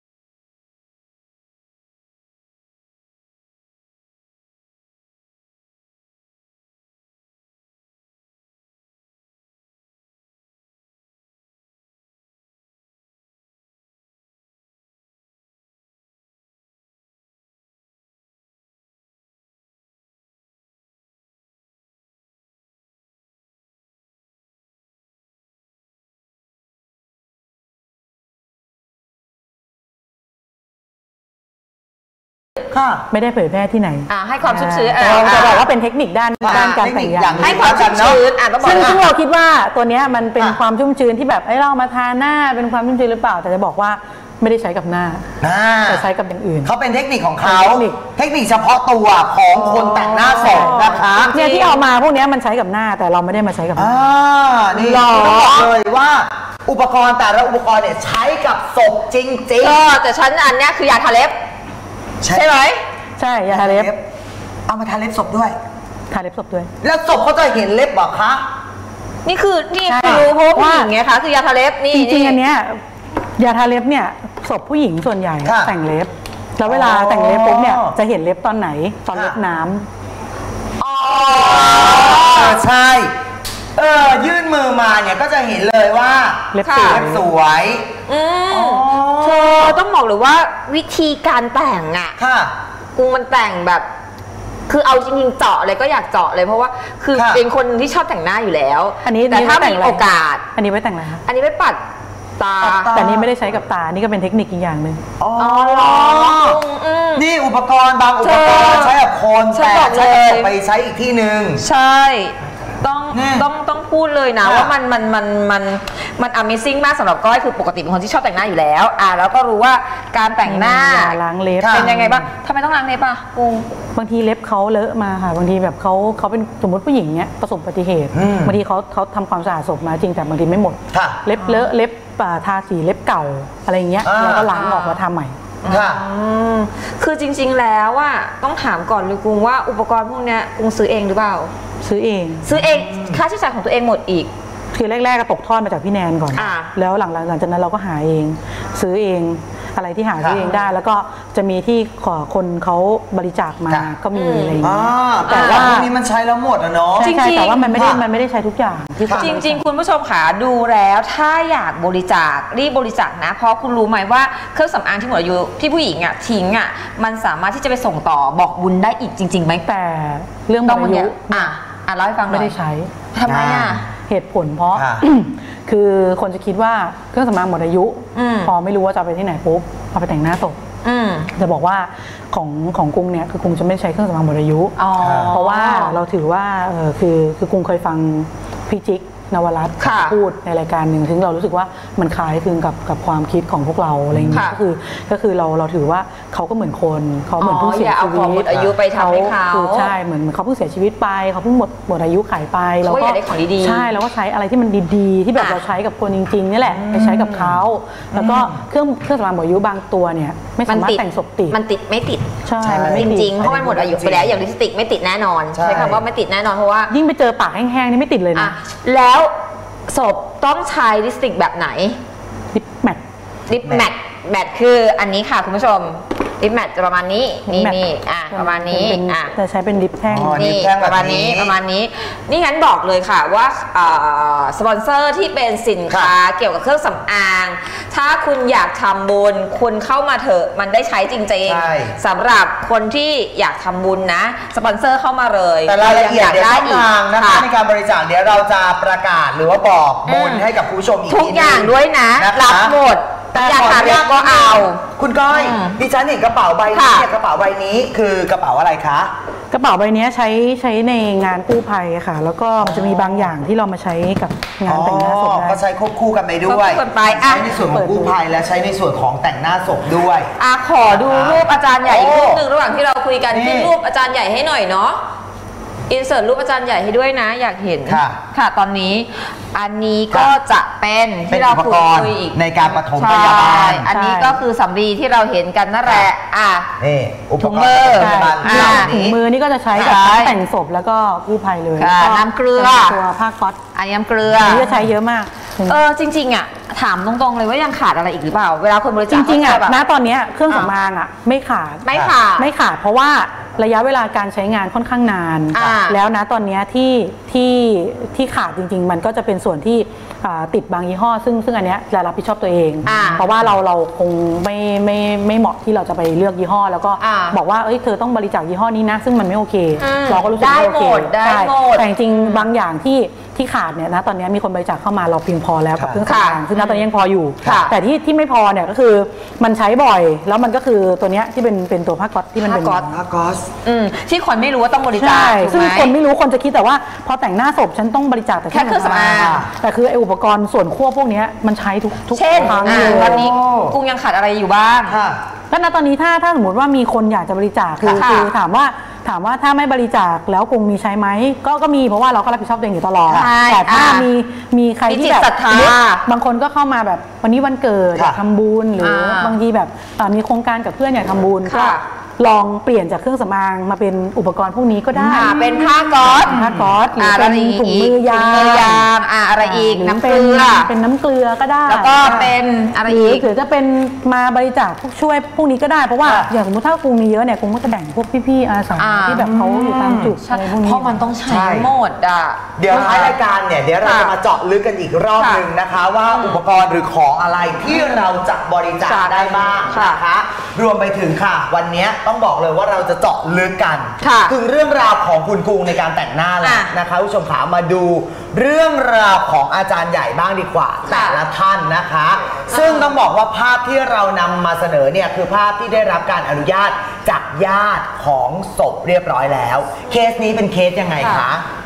ไม่ได้เผยแพร่ที่ไหนให้ความชุ่มชื้นจะบอกว่าเป็นเทคนิคด้านการแต่งหน้าให้ความชุ่มชื้นซึ่งเราคิดว่าตัวนี้มันเป็นความชุ่มชื้นที่แบบเรามาทาหน้าเป็นความชุ่มชื้นหรือเปล่าแต่จะบอกว่าไม่ได้ใช้กับหน้าแต่ใช้กับอย่างอื่นเขาเป็นเทคนิคของเขาเทคนิคเฉพาะตัวของคนแต่งหน้าศพนะคะเนี่ยที่เอามาพวกนี้มันใช้กับหน้าแต่เราไม่ได้มาใช้กับนี่บอกเลยว่าอุปกรณ์แต่ละอุปกรณ์เนี่ยใช้กับศพจริงๆแต่ฉันอันนี้คือยาทาเล็บใช่ไหมใช่ยาทาเล็บเอามาทาเล็บศพด้วยทาเล็บศพด้วยแล้วศพเขาจะเห็นเล็บบอกคะนี่คือรู้เพราะผู้หญิงไงคะคือยาทาเล็บนี่จริงๆอันเนี้ยยาทาเล็บเนี่ยศพผู้หญิงส่วนใหญ่แต่งเล็บแล้วเวลาแต่งเล็บปุ๊บเนี่ยจะเห็นเล็บตอนไหนตอนเล็บน้ำใช่ยื่นมือมาเนี่ยก็จะเห็นเลยว่าเล็บสวยเธอต้องบอกเลยว่าวิธีการแต่งกูมันแต่งแบบคือเอาจริงๆเจาะเลยก็อยากเจาะเลยเพราะว่าคือเป็นคนที่ชอบแต่งหน้าอยู่แล้วแต่ถ้ามีโอกาสอันนี้ไว้แต่งอะไรคะอันนี้ไว้ปัดตาแต่นี่ไม่ได้ใช้กับตานี่ก็เป็นเทคนิคอีกอย่างหนึ่งนี่อุปกรณ์บางอุปกรณ์ใช้กับคนแต่ใช้ไปใช้อีกที่หนึ่งใช่ต้องพูดเลยนะว่ามัน Amazing มากสำหรับก้อยคือปกติเป็นคนที่ชอบแต่งหน้าอยู่แล้วแล้วก็รู้ว่าการแต่งหน้าล้างเล็บเป็นยังไงบ้างทำไมต้องล้างเล็บอ่ะกุ้งบางทีเล็บเขาเลอะมาค่ะบางทีแบบเขาเป็นสมมติผู้หญิงเนี้ยประสบอุบัติเหตุบางทีเขาทำความสะอาดศพมาจริงแต่บางทีไม่หมดเล็บเลอะเล็บทาสีเล็บเก่าอะไรเงี้ยแล้วก็ล้างออกแล้วทำใหม่คือจริงๆแล้วว่าต้องถามก่อนเลยกุ้งว่าอุปกรณ์พวกนี้กุ้งซื้อเองหรือเปล่าซื้อเองค่าใช้จ่ายของตัวเองหมดอีกคือแรกๆก็ตกทอดมาจากพี่แนนก่อนแล้วหลังจากนั้นเราก็หาเองซื้อเองอะไรที่หาซื้อเองได้แล้วก็จะมีที่ขอคนเขาบริจาคมาก็มีอะไรอย่างเงี้ยแต่ว่าพวกนี้มันใช้แล้วหมดอะเนาะใช่แต่ว่ามันไม่ได้ใช้ทุกอย่างจริงๆคุณผู้ชมค่ะดูแล้วถ้าอยากบริจาครีบบริจาคนะเพราะคุณรู้ไหมว่าเครื่องสำอางที่หมดอายุที่ผู้หญิงอะทิ้งอะมันสามารถที่จะไปส่งต่อบอกบุญได้อีกจริงๆไหมแต่เรื่องหมดอายุเล่าให้ฟังไม่ได้ใช้ทำไมเหตุผลเพราะคือคนจะคิดว่าเครื่องสำอางหมดอายุพอไม่รู้ว่าจะไปที่ไหนปุ๊บเอาไปแต่งหน้าตกจะบอกว่าของกรุงเนี่ยคือกรุงจะไม่ใช้เครื่องสำอางหมดอายุเพราะว่าเราถือว่าคือกรุงเคยฟังพี่จิ๊กนวรัตน์พูดในรายการหนึ่งซึ่งเรารู้สึกว่ามันคล้ายคลึงกับความคิดของพวกเราอะไรอย่างเงี้ยก็คือเราถือว่าเขาก็เหมือนคนเขาเหมือนเพิ่งเสียชีวิตหมดอายุไปทำให้เขาใช่เหมือนเขาเพิ่งเสียชีวิตไปเขาเพิ่งหมดอายุขายไปแล้วก็ได้ของดีๆใช่แล้วก็ใช้อะไรที่มันดีๆที่แบบเราใช้กับคนจริงๆนี่แหละไปใช้กับเขาแล้วก็เครื่องสำอางหมดอายุบางตัวเนี่ยไม่สามารถแต่งศพติดมันติดไม่ติดใช่มันไม่จริงเพราะมันหมดอายุไปแล้วอย่างลิปสติกไม่ติดแน่นอนใช้คำว่าไม่ติดแน่นอนเพราะว่ายิ่งไปเจอปากแห้งๆนี่ไม่ติดเลยนะแล้วศพต้องใช้ลิปสติกแบบไหนลิปแมทคืออันนี้ค่ะคุณผู้ชมลิปแมทจะประมาณนี้นี่ประมาณนี้จะใช้เป็นลิปแท่งนี่ประมาณนี้นี่งั้นบอกเลยค่ะว่าสปอนเซอร์ที่เป็นสินค้าเกี่ยวกับเครื่องสำอางถ้าคุณอยากทำบุญคุณเข้ามาเถอะมันได้ใช้จริงๆสำหรับคนที่อยากทำบุญนะสปอนเซอร์เข้ามาเลยแต่รายละเอียดเดี๋ยวช่องทางนะคะในการบริจาคเดี๋ยวเราจะประกาศหรือว่าบอกบุญให้กับผู้ชมอีกทุกอย่างด้วยนะรับหมดแต่ขออนุญาตก็เอาคุณก้อยดิฉันเห็นกระเป๋าใบนี้กระเป๋าใบนี้คือกระเป๋าอะไรคะกระเป๋าใบนี้ใช้ในงานกู้ภัยค่ะแล้วก็มันจะมีบางอย่างที่เรามาใช้กับงานแต่งหน้าศพได้ก็ใช้ควบคู่กันไปด้วยใช้ในส่วนของกู้ภัยและใช้ในส่วนของแต่งหน้าศพด้วยขอดูรูปอาจารย์ใหญ่อีกรูปหนึ่งระหว่างที่เราคุยกันขึ้นรูปอาจารย์ใหญ่ให้หน่อยเนาะอินเสิร์ตรูปอาจารย์ใหญ่ให้ด้วยนะอยากเห็นค่ะตอนนี้อันนี้ก็จะเป็นที่เราคุยอีกในการปฐมพยาบาลอันนี้ก็คือสำลีที่เราเห็นกันนั่นแหละถุงมือถุงมือนี่ก็จะใช้กับแต่งศพแล้วก็กู้ภัยเลยน้ำเกลือตัวผ้าก๊อซอันนี้น้ำเกลือนี่ใช้เยอะมากจริงๆถามตรงๆเลยว่ายังขาดอะไรอีกหรือเปล่าเวลาคนบริจาคจริงๆณตอนนี้เครื่องสำอางไม่ขาดเพราะว่าระยะเวลาการใช้งานค่อนข้างนานแล้วนะตอนนี้ที่ขาดจริงๆมันก็จะเป็นส่วนที่ติดบางยี่ห้อซึ่งอันเนี้ยจะรับผิดชอบตัวเองเพราะว่าเราคงไม่เหมาะที่เราจะไปเลือกยี่ห้อแล้วก็บอกว่าเธอต้องบริจาคยี่ห้อนี้นะซึ่งมันไม่โอเคเราก็รู้สึกไม่โอเคแต่จริงบางอย่างที่ขาดเนี่ยนะตอนนี้มีคนบริจาคเข้ามาเราเพียงพอแล้วกับเครื่องสำอางซึ่งณตอนนี้ยังพออยู่แต่ที่ไม่พอเนี่ยก็คือมันใช้บ่อยแล้วมันก็คือตัวเนี้ยที่เป็นตัวผ้าก๊อซที่มันเป็นผ้าก๊อซที่คนไม่รู้ว่าต้องบริจาคซึ่งคนไม่รู้คนจะคิดแต่ว่าพอแต่งหน้าศพฉันต้องบริจาคแต่แค่เครื่องสำอางแต่คือไออุปกรณ์ส่วนควบพวกนี้มันใช้ทุกเช่นตอนนี้กุ้งยังขาดอะไรอยู่บ้างก็ณตอนนี้ถ้าสมมติว่ามีคนอยากจะบริจาคคือถามว่าถ้าไม่บริจาคแล้วคงมีใช้ไหมก็มีเพราะว่าเราก็รับผิดชอบตัวเองอยู่ตลอดแต่ถ้ามีใครที่แบบบางคนก็เข้ามาแบบวันนี้วันเกิดอยากทำบุญหรือบางทีแบบมีโครงการกับเพื่อนอยากทำบุญก็ลองเปลี่ยนจากเครื่องสำอางมาเป็นอุปกรณ์พวกนี้ก็ได้เป็นผ้าก๊อซหรือเป็นถุงมือยางอะไรอีกน้ำเกลือเป็นน้ำเกลือก็ได้แล้วก็เป็นอะไรอีกหรือจะเป็นมาบริจาคช่วยพวกนี้ก็ได้เพราะว่าอย่างสมมติถ้ากุ้งมีเยอะเนี่ยกุ้งก็จะแบ่งพวกพี่ๆอาสาที่แบบเขาอยู่ตามจุดอะไรพวกนี้เพราะมันต้องใช้หมดเดี๋ยวท้ายรายการเนี่ยเดี๋ยวเราจะมาเจาะลึกกันอีกรอบหนึ่งนะคะว่าอุปกรณ์หรือของอะไรที่เราจะบริจาคได้บ้างนะคะรวมไปถึงค่ะวันนี้ต้องบอกเลยว่าเราจะเจาะลึกกันถึงเรื่องราวของคุณกุ้งในการแต่งหน้าแล้วนะคะผู้ชมขามาดูเรื่องราวของอาจารย์ใหญ่บ้างดีกว่าแต่ละท่านนะคะซึ่งต้องบอกว่าภาพที่เรานำมาเสนอเนี่ยคือภาพที่ได้รับการอนุญาตจากญาติของศพเรียบร้อยแล้วเคสนี้เป็นเคสยังไงคะ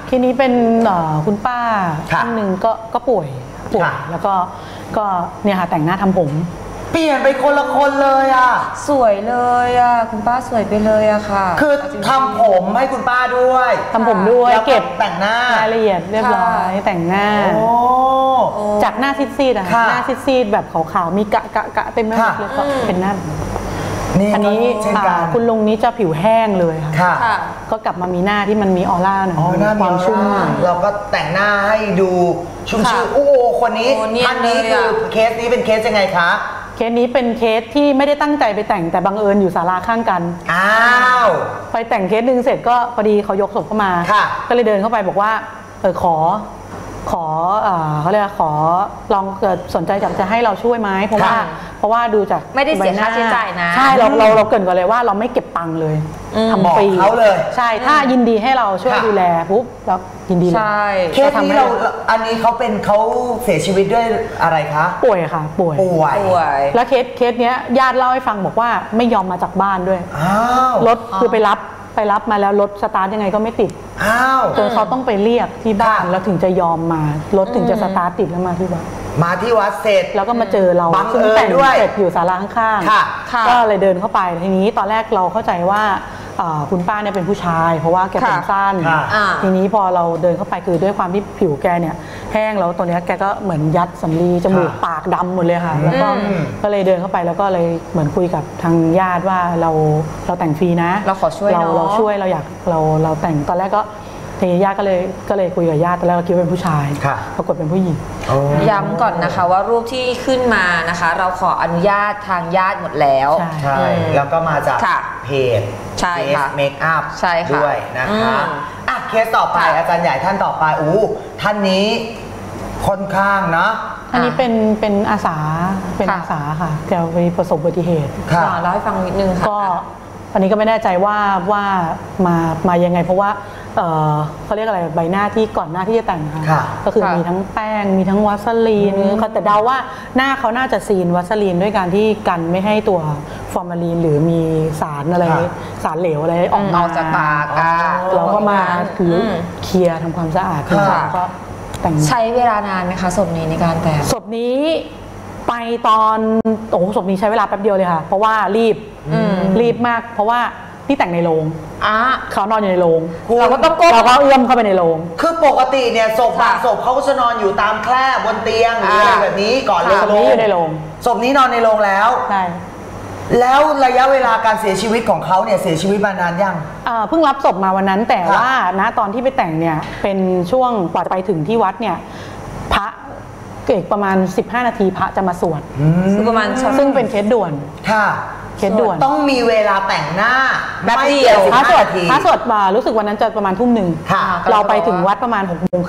เคสนี้เป็นคุณป้าท่านหนึ่งก็ป่วยแล้วก็เนี่ยค่ะแต่งหน้าทำผมเปลี่ยนไปคนละคนเลยอ่ะสวยเลยอ่ะคุณป้าสวยไปเลยอะค่ะคือทำผมให้คุณป้าด้วยทำผมด้วยเก็บแต่งหน้ารายละเอียดเรียบร้อยแต่งหน้าจากหน้าซีดๆอะหน้าซีดๆแบบขาวๆมีกะเต็มไปหมดเลยก็เป็นหน้าอันนี้คุณลุงนี้จะผิวแห้งเลยค่ะก็กลับมามีหน้าที่มันมีออร่าหน่อยความชุ่มเราก็แต่งหน้าให้ดูชุ่มชื่นโอ้คนนี้ท่านนี้คือเคสนี้เป็นเคสยังไงคะเคสนี้เป็นเคสที่ไม่ได้ตั้งใจไปแต่งแต่บังเอิญอยู่ศาลาข้างกันไปแต่งเคสหนึ่งเสร็จก็พอดีเขายกศพเข้ามาก็เลยเดินเข้าไปบอกว่าขอเขาเรียกขอลองเกิดสนใจอยากจะให้เราช่วยไหมเพราะว่าดูจากไม่ได้เสียค่าใช้จ่ายนะใช่เราเกินก่อนเลยว่าเราไม่เก็บตังค์เลยทำฟรีเขาเลยใช่ถ้ายินดีให้เราช่วยดูแลปุ๊บแล้วยินดีเลยเคสนี้อันนี้เขาเสียชีวิตด้วยอะไรคะป่วยค่ะป่วยแล้วเคสเนี้ยญาติเล่าให้ฟังบอกว่าไม่ยอมมาจากบ้านด้วยรถคือไปรับมาแล้วรถสตาร์ทยังไงก็ไม่ติดจนเขาต้องไปเรียกที่บ้านแล้วถึงจะยอมมารถถึงจะสตาร์ทติดแล้วมาที่วัดเสร็จแล้วก็มาเจอเราซึ่งแต่งเสร็จอยู่ศาลาข้างๆก็เลยเดินเข้าไปทีนี้ตอนแรกเราเข้าใจว่าคุณป้าเนี่ยเป็นผู้ชายเพราะว่าแกผมสั้นทีนี้พอเราเดินเข้าไปคือด้วยความที่ผิวแกเนี่ยแห้งแล้วตัวเนี้ยแกก็เหมือนยัดสำลีจมูกปากดำหมดเลยค่ะแล้วก็เลยเดินเข้าไปแล้วก็เลยเหมือนคุยกับทางญาติว่าเราแต่งฟรีนะเราขอช่วยเราช่วยเราอยากเราแต่งตอนแรกก็ทีนี้ญาติก็เลยคุยกับญาติตอนแรกเราคิดว่าเป็นผู้ชายปรากฏเป็นผู้หญิงย้ำก่อนนะคะว่ารูปที่ขึ้นมานะคะเราขออนุญาตทางญาติหมดแล้วใช่แล้วก็มาจากเพจใช่ค่ะเมคอัพด้วยนะคะเคสต่อไปอาจารย์ใหญ่ท่านต่อไปท่านนี้ค่อนข้างนะอันนี้เป็นอาสาค่ะแกไปประสบอุบัติเหตุเล่าให้ฟังนิดนึงค่ะก็อันนี้ก็ไม่แน่ใจว่ามายังไงเพราะว่าเขาเรียกอะไรใบหน้าที่ก่อนหน้าที่จะแต่งค่ะก็คือมีทั้งแป้งมีทั้งวัสลีนแต่เดาว่าหน้าเขาน่าจะซีนวัสลีนด้วยการที่กันไม่ให้ตัวฟอร์มาลีนหรือมีสารอะไรสารเหลวอะไรออกมาจากปากเราก็มาคือเคลียร์ทำความสะอาดก็แต่งใช้เวลานานไหมคะศพนี้ในการแต่งศพนี้ไปตอนศพนี้ใช้เวลาแป๊บเดียวเลยค่ะเพราะว่ารีบมากเพราะว่าที่แต่งในโรงเขานอนอยู่ในโรงเราก็ต้องก้มเราก็เอื้อมเข้าไปในโรงคือปกติเนี่ยศพเขาก็จะนอนอยู่ตามแคร่บนเตียงหรืออะไรแบบนี้ก่อนเลยศพนี้อยู่ในโรงศพนี้นอนในโรงแล้วใช่แล้วระยะเวลาการเสียชีวิตของเขาเนี่ยเสียชีวิตมานานยังเพิ่งรับศพมาวันนั้นแต่ว่าณตอนที่ไปแต่งเนี่ยเป็นช่วงกว่าจะไปถึงที่วัดเนี่ยพระเกิดประมาณ15นาทีพระจะมาสวดประมาณซึ่งเป็นเคสด่วนเคสด่วนต้องมีเวลาแต่งหน้าแบบเดียวพระสวดรู้สึกวันนั้นจะประมาณทุ่มหนึ่งเราไปถึงวัดประมาณ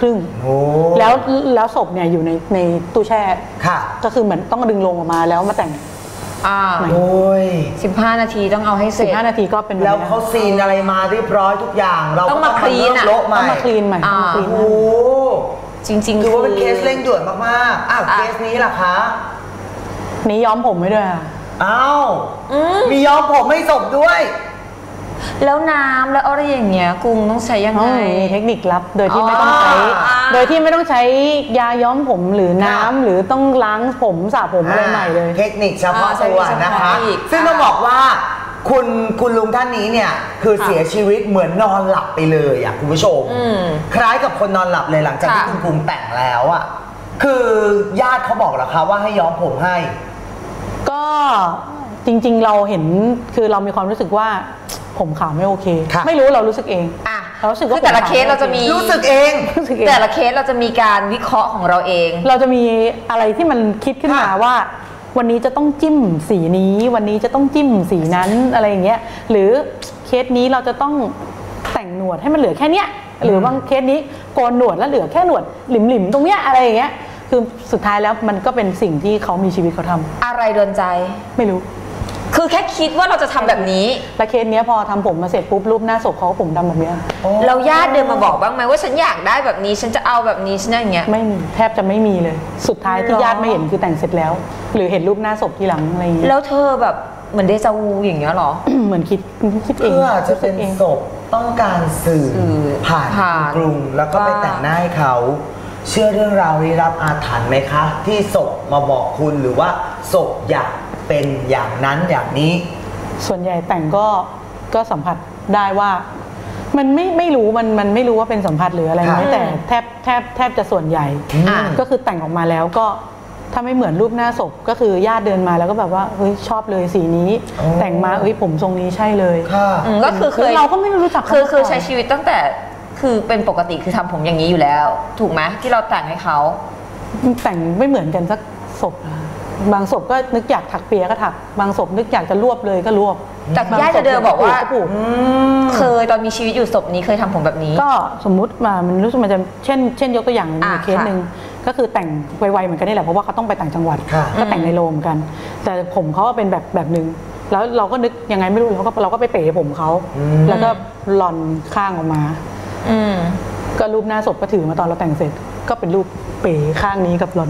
6:30แล้วศพเนี่ยอยู่ในตู้แช่ก็คือเหมือนต้องดึงลงออกมาแล้วมาแต่ง 15นาทีต้องเอาให้เสร็จ 15นาทีก็เป็นแล้วเขาซีนอะไรมาเรียบร้อยทุกอย่างเราต้องมาคลีนต้องมาคลีนใหม่จริงๆถือว่าเป็นเคสเร่งด่วนมากๆเคสนี้ล่ะคะนี้ย้อมผมไม่ด้วยมีย้อมผมไม่ศพด้วยแล้วน้ำแล้วอะไรอย่างเงี้ยกุ้งต้องใช้ยังไงมีเทคนิคลับโดยที่ไม่ต้องใช้ยาย้อมผมหรือน้ำหรือต้องล้างผมสระผมอะไรใหม่เลยเทคนิคเฉพาะตัวนะคะซึ่งต้องบอกว่าคุณลุงท่านนี้เนี่ยคือเสียชีวิตเหมือนนอนหลับไปเลยคุณผู้ชมคล้ายกับคนนอนหลับเลยหลังจากที่คุณกุ้งแต่งแล้วคือญาติเขาบอกเหรอคะว่าให้ย้อมผมให้ก็จริงๆเราเห็นคือเรามีความรู้สึกว่าผมขาวไม่โอเคไม่รู้เรารู้สึกเองเรารู้สึกว่าแต่ละเคสเราจะมีรู้สึกเองแต่ละเคสเราจะมีการวิเคราะห์ของเราเองเราจะมีอะไรที่มันคิดขึ้นมาว่าวันนี้จะต้องจิ้มสีนี้วันนี้จะต้องจิ้มสีนั้นอะไรอย่างเงี้ยหรือเคสนี้เราจะต้องแต่งหนวดให้มันเหลือแค่เนี้ยหรือบางเคสนี้โกนหนวดแล้วเหลือแค่หนวดหลิมๆตรงเนี้ยอะไรอย่างเงี้ยคือสุดท้ายแล้วมันก็เป็นสิ่งที่เขามีชีวิตเขาทำอะไรโดนใจไม่รู้คือแค่คิดว่าเราจะทำแบบนี้แล้วเคสนี้พอทำผมมาเสร็จปุ๊บรูปหน้าศพเขาผมดำแบบนี้เราญาติเดินมาบอกบ้างไหมว่าฉันอยากได้แบบนี้ฉันจะเอาแบบนี้ฉันอย่างเงี้ยไม่มีแทบจะไม่มีเลยสุดท้ายที่ญาติไม่เห็นคือแต่งเสร็จแล้วหรือเห็นรูปหน้าศพทีหลังอะไรอย่างเงี้ยแล้วเธอแบบเหมือนเดจาวูอย่างเงี้ยหรอเหมือนคิดเองเพื่อจะเป็นศพต้องการสื่อผ่านกรุงแล้วก็ไปแต่งหน้าให้เขาเชื่อเรื่องราวลี้ลับอาถรรพ์ไหมคะที่ศพมาบอกคุณหรือว่าศพอยากเป็นอย่างนั้นอย่างนี้ส่วนใหญ่แต่งก็สัมผัสได้ว่ามันไม่รู้มันไม่รู้ว่าเป็นสัมผัสหรืออะไรไหมแต่แทบจะส่วนใหญ่ก็คือแต่งออกมาแล้วก็ถ้าไม่เหมือนรูปหน้าศพก็คือญาติเดินมาแล้วก็แบบว่าเฮ้ยชอบเลยสีนี้แต่งมาเฮ้ยผมทรงนี้ใช่เลยก็คือเราก็ไม่รู้จักคือใช้ชีวิตตั้งแต่คือเป็นปกติคือทำผมอย่างนี้อยู่แล้วถูกไหมที่เราแต่งให้เขาแต่งไม่เหมือนกันสักศพบางศพก็นึกอยากถักเปียก็ถักบางศพนึกอยากจะรวบเลยก็รวบแต่ญาติจะเดินบอกว่าเคยตอนมีชีวิตอยู่ศพนี้เคยทำผมแบบนี้ก็สมมุติมันรู้สึกมันจะเช่นยกตัวอย่างมีเคสหนึ่งก็คือแต่งไวๆเหมือนกันนี่แหละเพราะว่าเขาต้องไปต่างจังหวัดก็แต่งในโรงกันแต่ผมเขาก็เป็นแบบนึงแล้วเราก็นึกยังไงไม่รู้เราก็ไปเป๋ผมเขาแล้วก็หล่อนข้างออกมาก็รูปหน้าศพก็ถือมาตอนเราแต่งเสร็จก็เป็นรูปเป๋ข้างนี้กับหล่อน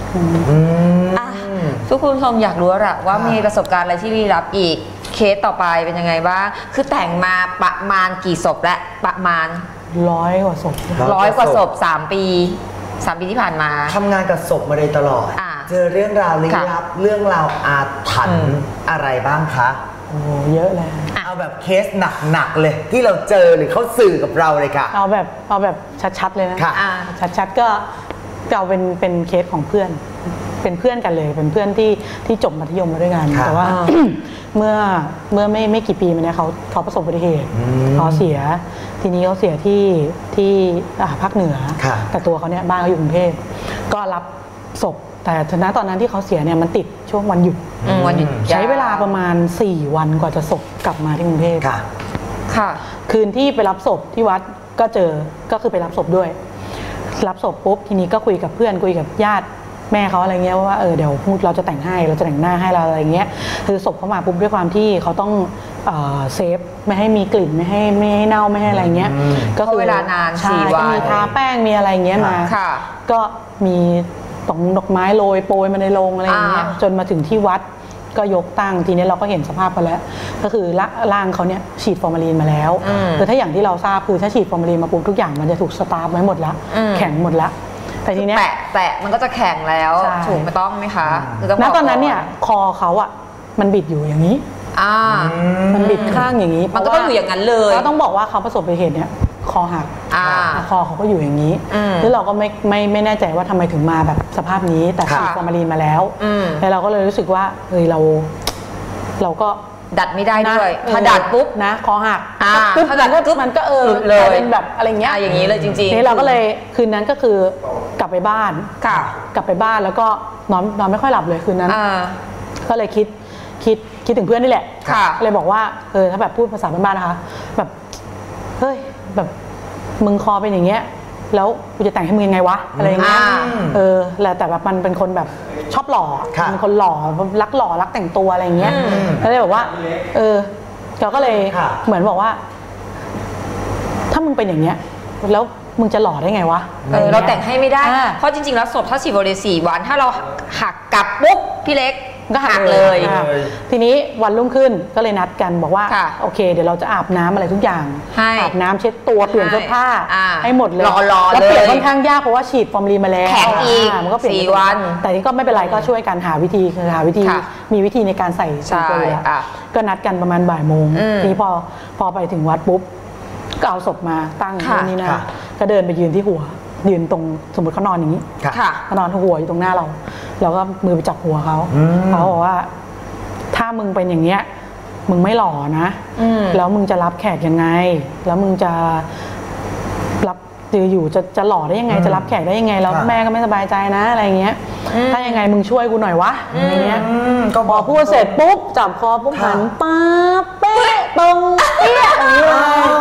ทุกคนคงอยากรู้แหละว่ามีประสบการณ์อะไรที่ลี้ลับอีกเคสต่อไปเป็นยังไงบ้างคือแต่งมาประมาณกี่ศพและประมาณ 100 กว่าศพ 100 กว่าศพ3 ปีที่ผ่านมาทำงานกับศพมาโดยตลอดเจอเรื่องราวลี้ลับเรื่องราวอาถรรพ์อะไรบ้างคะโอ้เยอะเลยเอาแบบเคสหนักๆเลยที่เราเจอหรือเขาสื่อกับเราเลยค่ะเอาแบบชัดๆเลยนะชัดๆก็เอาเป็นเคสของเพื่อนเป็นเพื่อนกันเลยเป็นเพื่อนที่จบมัธยมมาด้วยกันแต่ว่าเมื่อไม่กี่ปีมาเนี้ยเขาประสบอุบัติเหตุเขาเสียทีนี้เขาเสียที่ภาคเหนือแต่ตัวเขาเนี่ยบ้านเขาอยู่กรุงเทพก็รับศพแต่ณตอนนั้นที่เขาเสียเนี่ยมันติดช่วงวันหยุดใช้เวลาประมาณ4 วันกว่าจะศพกลับมาที่กรุงเทพค่ะคืนที่ไปรับศพที่วัดก็คือไปรับศพด้วยรับศพปุ๊บทีนี้ก็คุยกับเพื่อนคุยกับญาติแม่เขาอะไรเงี้ยว่าเดี๋ยวเราจะแต่งให้เราจะแต่งหน้าให้เราอะไรเงี้ยคือศพเขามาปุ๊บด้วยความที่เขาต้องเซฟไม่ให้มีกลิ่นไม่ให้เน่าไม่ให้อะไรเงี้ยก็คือเวลานาน 4 วันมีทาแป้งมีอะไรเงี้ยมาก็มีดอกไม้โรยโปรยมาในโรงอะไรเงี้ยจนมาถึงที่วัดก็ยกตั้งทีนี้เราก็เห็นสภาพกันแล้วก็คือร่างเขาเนี่ยฉีดฟอร์มาลีนมาแล้วคือถ้าอย่างที่เราทราบคือถ้าฉีดฟอร์มาลีนมาปุ๊บทุกอย่างมันจะถูกสตาร์ฟไว้หมดแล้วแข็งหมดแล้วแต่ทีเนี้ยแตะมันก็จะแข็งแล้วถูกไม่ต้องไหมคะณตอนนั้นเนี่ยคอเขาอ่ะมันบิดอยู่อย่างนี้มันบิดข้างอย่างนี้มันก็ต้องอยู่อย่างนั้นเลยก็ต้องบอกว่าเขาประสบอุบัติเหตุเนี่ยคอหักคอเขาก็อยู่อย่างนี้แล้วเราก็ไม่แน่ใจว่าทำไมถึงมาแบบสภาพนี้แต่ฉีดฟอร์มาลีนมาแล้วแล้วเราก็เลยรู้สึกว่าเฮ้ยเราก็ดัดไม่ได้ด้วยถ้าดัดปุ๊บนะคอหักถ้าดัดปุ๊บมันก็เลยเป็นแบบอะไรเงี้ยอย่างนี้เลยจริงๆนี่เราก็เลยคืนนั้นก็คือกลับไปบ้านกลับไปบ้านแล้วก็นอนไม่ค่อยหลับเลยคืนนั้นก็เลยคิดถึงเพื่อนนี่แหละเลยบอกว่าถ้าแบบพูดภาษาบ้านๆนะคะแบบเฮ้ยแบบมึงคอเป็นอย่างเงี้ยแล้วกูจะแต่งให้มึงยังไงวะอะไรเงี้ยแต่แบบมันเป็นคนแบบชอบหล่อเป็นคนหล่อรักหล่อรักแต่งตัวอะไรเงี้ยแล้วเลยบอกว่าเราก็เลยเหมือนบอกว่าถ้ามึงเป็นอย่างเงี้ยแล้วมึงจะหล่อได้ไงวะเราแต่งให้ไม่ได้เพราะจริงๆแล้วศพถ้าฉีดโบเลย4 วันถ้าเราหักกลับปุ๊บพี่เล็กก็หักเลยทีนี้วันรุ่งขึ้นก็เลยนัดกันบอกว่าโอเคเดี๋ยวเราจะอาบน้ำอะไรทุกอย่างอาบน้ำเช็ดตัวเปลี่ยนเสื้อผ้าให้หมดเลยแล้วเปลี่ยนค่อนข้างยากเพราะว่าฉีดฟอร์มาลีนมาแล้วแข็งอีกมันก็เปลี่ยน 4 วันแต่นี่ก็ไม่เป็นไรก็ช่วยกันหาวิธีมีวิธีในการใส่ตัวแล้วก็นัดกันประมาณบ่ายโมงทีนี้พอไปถึงวัดปุ๊บก็เอาศพมาตั้งนี่นะก็เดินไปยืนที่หัวยืนตรงสมมติเขานอนอย่างนี้เขานอนหัวอยู่ตรงหน้าเราก็มือไปจับหัวเขาบอกว่าถ้ามึงเป็นอย่างเงี้ยมึงไม่หล่อนะแล้วมึงจะรับแขกยังไงแล้วมึงจะรับอยู่จะหล่อได้ยังไงจะรับแขกได้ยังไงแล้วแม่ก็ไม่สบายใจนะอะไรเงี้ยถ้ายังไงมึงช่วยกูหน่อยวะอะไรเงี้ยก็พอพูดเสร็จปุ๊บจับคอปุ๊บหันป๊าเป๊ะตรงเป๊ะอย่างนี้เลย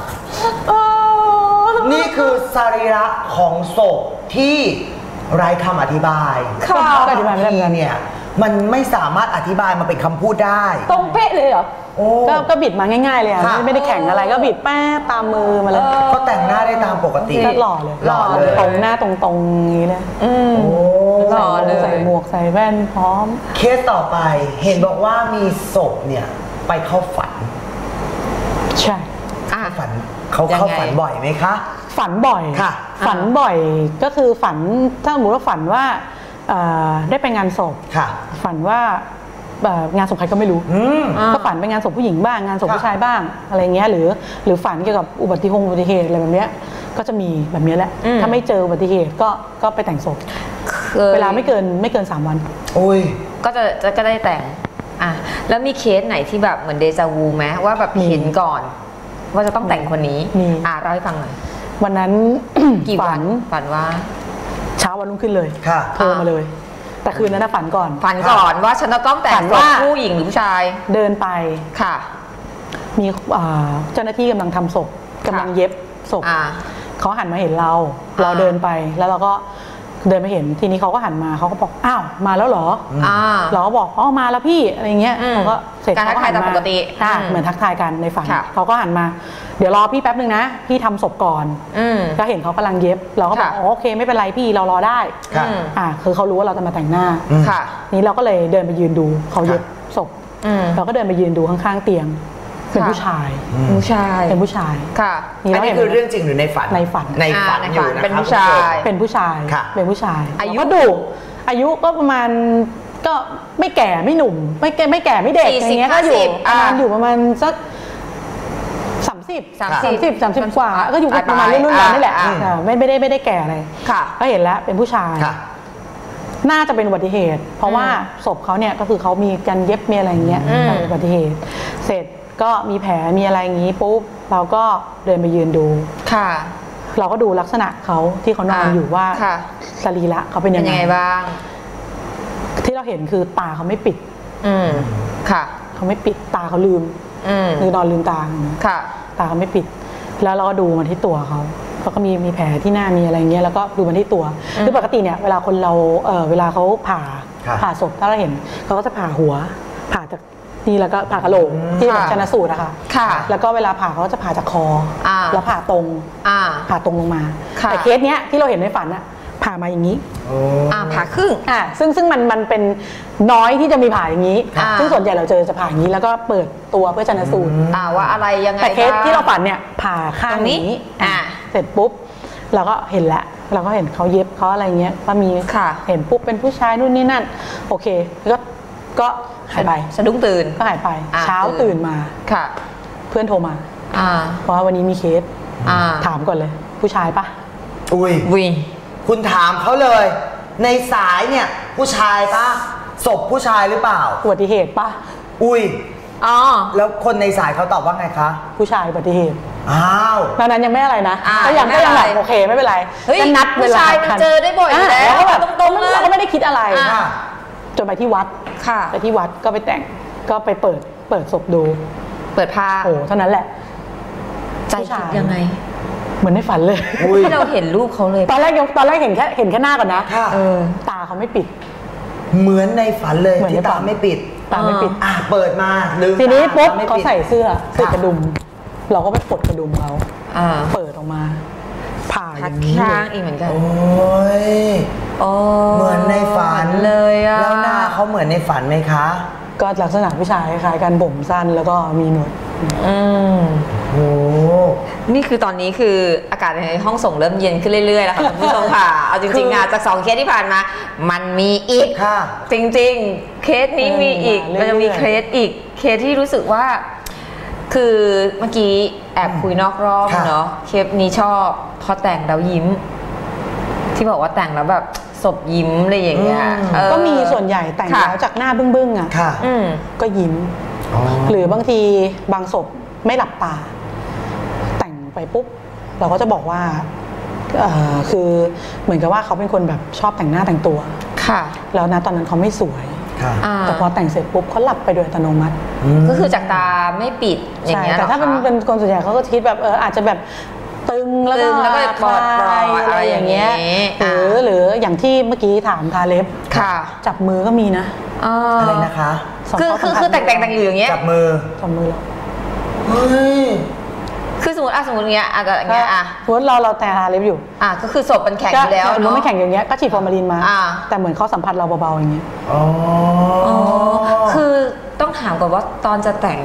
นี่คือสรีระของศพที่ไร้คำอธิบายอธิบายไม่ได้เนี่ยมันไม่สามารถอธิบายมาเป็นคำพูดได้ตรงเป๊ะเลยเหรอก็บิดมาง่ายๆเลยไม่ได้แข่งอะไรก็บิดแป๊บตามมือมาเลยก็แต่งหน้าได้ตามปกติก็หล่อเลยตรงหน้าตรงๆนี้เลยหล่อเลยใส่หมวกใส่แว่นพร้อมเคสต่อไปเห็นบอกว่ามีศพเนี่ยไปเข้าฝันใช่ฝันเขาเข้าฝันบ่อยไหมคะฝันบ่อยค่ะฝันบ่อยก็คือฝันถ้าสมมติว่าฝันว่าได้ไปงานศพฝันว่างานศพใครก็ไม่รู้ก็ฝันไปงานศพผู้หญิงบ้างงานศพผู้ชายบ้างอะไรเงี้ยหรือฝันเกี่ยวกับอุบัติเหตุอะไรแบบเนี้ยก็จะมีแบบนี้แหละถ้าไม่เจออุบัติเหตุก็ไปแต่งศพเวลาไม่เกิน3 วันโอ้ยก็ได้แต่งแล้วมีเคสไหนที่แบบเหมือนเดจาวูไหมว่าแบบเห็นก่อนว่าจะต้องแต่งคนนี้เล่าให้ฟังหน่อยวันนั้นกี่วันฝันว่าเช้าวันรุ่งขึ้นเลยโทรมาเลยแต่คืนนั้นฝันก่อนว่าฉันจะต้องแต่งศพผู้หญิงหรือผู้ชายเดินไปค่ะมีเจ้าหน้าที่กำลังทำศพกำลังเย็บศพเขาหันมาเห็นเราเดินไปแล้วเราก็เดินไปเห็นทีนี้เขาก็หันมาเขาก็บอกอ้าวมาแล้วเหรอเราก็บอกอ๋อมาแล้วพี่อะไรเงี้ยเขาก็เสร็จเขาก็หันมาปกติเหมือนทักทายกันในฝันเขาก็หันมาเดี๋ยวรอพี่แป๊บนึงนะพี่ทำศพก่อนก็เห็นเขากำลังเย็บเราก็บอกโอเคไม่เป็นไรพี่เรารอได้คือเขารู้ว่าเราจะมาแต่งหน้านี้เราก็เลยเดินไปยืนดูเขาเย็บศพเราก็เดินไปยืนดูข้างๆเตียงเป็นผู้ชายเป็นผู้ชายค่ะอันนี้คือเรื่องจริงหรือในฝันอยู่นะเป็นผู้ชายเป็นผู้ชายอายุก็ดูอายุก็ประมาณก็ไม่แก่ไม่หนุ่มไม่แก่ไม่เด็กอย่างเงี้ยก็อยู่ประมาณสัก30กว่าก็อยู่ประมาณรุ่นเรานี่แหละไม่ได้แก่อะไรก็เห็นแล้วเป็นผู้ชายน่าจะเป็นอุบัติเหตุเพราะว่าศพเขาเนี่ยก็คือเขามีการเย็บมีอะไรอย่างเงี้ยอุบัติเหตุเสร็จก็มีแผลมีอะไรอย่างงี้ปุ๊บเราก็เดินไปยืนดูเราก็ดูลักษณะเขาที่เขานอนอยู่ว่าสรีระเขาเป็นยังไงบ้างที่เราเห็นคือตาเขาไม่ปิดเขาไม่ปิดตาเขาลืมคือนอนลืมตาตาเขาไม่ปิดแล้วเราก็ดูมาที่ตัวเขาก็มีแผลที่หน้ามีอะไรเงี้ยแล้วก็ดูมาที่ตัวคือปกติเนี่ยเวลาคนเราเวลาเขาผ่าศพถ้าเราเห็นเขาก็จะผ่าหัวผ่าจากนี่แล้วก็ผ่ากะโหลกที่แบบชันสูตรอะค่ะแล้วก็เวลาผ่าเขาจะผ่าจากคอแล้วผ่าตรงลงมาแต่เคสเนี้ยที่เราเห็นในฝันอะผ่ามาอย่างนี้ผ่าครึ่งซึ่งมันเป็นน้อยที่จะมีผ่าอย่างนี้ซึ่งส่วนใหญ่เราจะผ่าอย่างนี้แล้วก็เปิดตัวเพื่อชันสูตรว่าอะไรยังไงแต่เคสที่เราฝันเนี่ยผ่าข้างนี้เสร็จปุ๊บเราก็เห็นแล้วเราก็เห็นเขาเย็บเขาอะไรเงี้ยก็มีเห็นปุ๊บเป็นผู้ชายนู่นนี่นั่นโอเคก็หายไปสะดุ้งตื่นก็หายไปเช้าตื่นมาเพื่อนโทรมาเพราะว่าวันนี้มีเคสถามก่อนเลยผู้ชายปะอุ้ยคุณถามเขาเลยในสายเนี่ยผู้ชายปะศพผู้ชายหรือเปล่าอุบัติเหตุปะแล้วคนในสายเขาตอบว่าไงคะผู้ชายอุบัติเหตุตอนนั้นยังไม่อะไรนะก็ยังแบบโอเคไม่เป็นไรก็นัดเวลาเจอได้บ่อยแล้วก็แบบตรงๆเราก็ไม่ได้คิดอะไรจนไปที่วัดไปที่วัดก็ไปแต่งก็ไปเปิดศพดูเปิดผ้าโอ้เท่านั้นแหละใจคิดยังไงเหมือนในฝันเลยที่เราเห็นรูปเขาเลยตอนแรกเห็นแค่หน้าก่อนนะตาเขาไม่ปิดเหมือนในฝันเลยที่ตาไม่ปิดเปิดมาทีนี้ปุ๊บเขาใส่เสื้อกระดุมเราก็ไปปลดกระดุมเขาเปิดออกมาผ่าอย่างนี้อีกเหมือนกันเหมือนในฝันเลยแล้วหน้าเขาเหมือนในฝันไหมคะก็ลักษณะผู้ชายคล้ายกันผมสั้นแล้วก็มีหนวดโอ้นี่คือตอนนี้คืออากาศในห้องส่งเริ่มเย็นขึ้นเรื่อยๆแล้วค่ะคุณผู้ชมค่ะเอาจริงๆงานจาก2เคสที่ผ่านมามันมีอีกจริงๆเคสนี้มีอีกมันจะมีเคสที่รู้สึกว่าคือเมื่อกี้แอบคุยนอกรอบเนาะเคสนี้ชอบพอแต่งแล้วยิ้มที่บอกว่าแต่งแล้วแบบศพยิ้มอะไรอย่างเงี้ยก็มีส่วนใหญ่แต่งแล้วจากหน้าบึ้งๆอ่ะก็ยิ้มหรือบางทีบางศพไม่หลับตาแต่งไปปุ๊บเราก็จะบอกว่าคือเหมือนกับว่าเขาเป็นคนแบบชอบแต่งหน้าแต่งตัวแล้วนะตอนนั้นเขาไม่สวยแต่พอแต่งเสร็จปุ๊บเขาหลับไปโดยอัตโนมัติก็คือจากตาไม่ปิดอย่างเงี้ยแต่ถ้าเป็นคนส่วนใหญ่เขาก็คิดแบบอาจจะแบบตึงแล้วก็ปลอดปล่อยอะไรอย่างเงี้ยหรืออย่างที่เมื่อกี้ถามทาเล็บจับมือก็มีนะอะไรนะคะคือแต่งอยู่อย่างเงี้ยจับมือแล้วคือสมมติเงี้ยอาจจะอย่างเงี้ยสมมติเราแต่ทาเล็บอยู่ก็คือศพมันแข็งอยู่แล้วเนาะไม่แข็งอย่างเงี้ยก็ฉีดฟอร์มาลินมาแต่เหมือนเขาสัมผัสเราเบาๆอย่างเงี้ยคือต้องถามก่อนว่าตอนจะแต่งเนี่ย